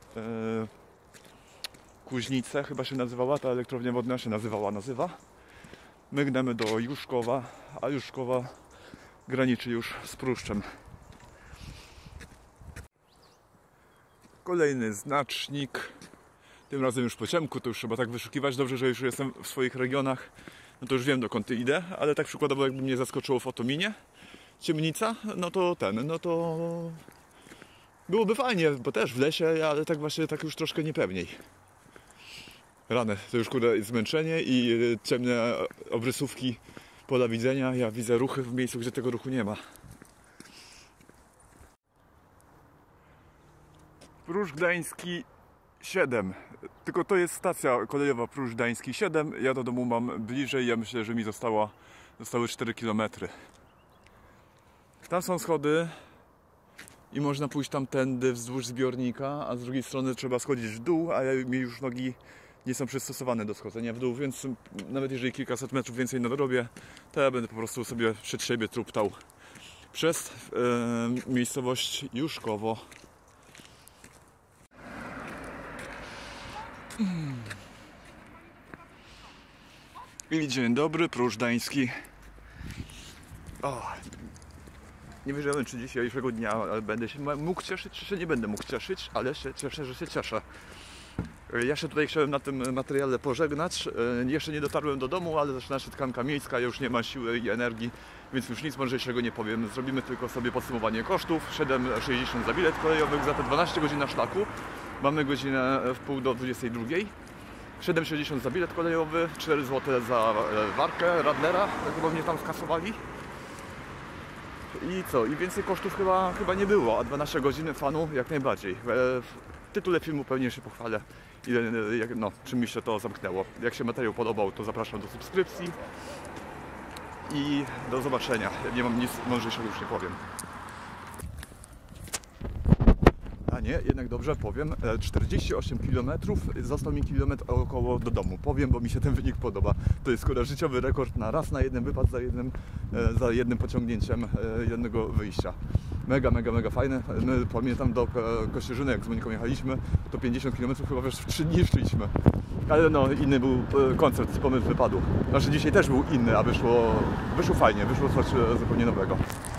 Kuźnicę, chyba się nazywała, ta elektrownia wodna się nazywa. My gnemy do Juszkowa, a Juszkowa graniczy już z Pruszczem. Kolejny znacznik Tym razem już po ciemku, to już trzeba tak wyszukiwać. Dobrze, że już jestem w swoich regionach. No to już wiem, dokąd idę, ale tak przykładowo jakby mnie zaskoczyło w Otominie ciemnica, no to byłoby fajnie, bo też w lesie, ale tak właśnie tak już troszkę niepewniej. Rany, to już kurde zmęczenie i ciemne obrysówki pola widzenia. Ja widzę ruchy w miejscu, gdzie tego ruchu nie ma. Pruszcz Gdański 7. Tylko to jest stacja kolejowa Pruszcz Gdański 7. Ja do domu mam bliżej, ja myślę, że mi zostały 4 km. Tam są schody i można pójść tamtędy wzdłuż zbiornika, a z drugiej strony trzeba schodzić w dół, a mi już nogi nie są przystosowane do schodzenia w dół, więc nawet jeżeli kilkaset metrów więcej nadrobię, to ja będę po prostu sobie przed siebie truptał przez miejscowość Juszkowo. I dzień dobry, Pruszcz Gdański. Nie wiedziałem, czy dzisiejszego dnia będę się mógł cieszyć, czy się nie będę mógł cieszyć, ale się cieszę, że się cieszę. Ja się tutaj chciałem na tym materiale pożegnać. Jeszcze nie dotarłem do domu, ale zaczyna się tkanka miejska, już nie ma siły i energii, więc już nic mądrzejszego nie powiem. Zrobimy tylko sobie podsumowanie kosztów. 7,60 za bilet kolejowy, za te 12 godzin na szlaku. Mamy godzinę w pół do 22. 7,60 za bilet kolejowy, 4 zł za warkę Radlera, chyba mnie tam skasowali. I co? I więcej kosztów chyba nie było, a 12 godzin fanu jak najbardziej. W tytule filmu pewnie się pochwalę, czym mi się to zamknęło. Jak się materiał podobał, to zapraszam do subskrypcji i do zobaczenia. Nie mam nic mądrzejszego, już nie powiem. A nie, jednak dobrze powiem, 48 km, został mi kilometr około do domu. Powiem, bo mi się ten wynik podoba. To jest życiowy rekord na raz, na jeden wypad, za jednym pociągnięciem jednego wyjścia. Mega fajne. My pamiętam do Kościerzyny, jak z Moniką jechaliśmy, to 50 km chyba wiesz, w 3 dni szliśmy. Ale no, inny był koncept, pomysł wypadu. Znaczy dzisiaj też był inny, a wyszło fajnie, wyszło coś zupełnie nowego.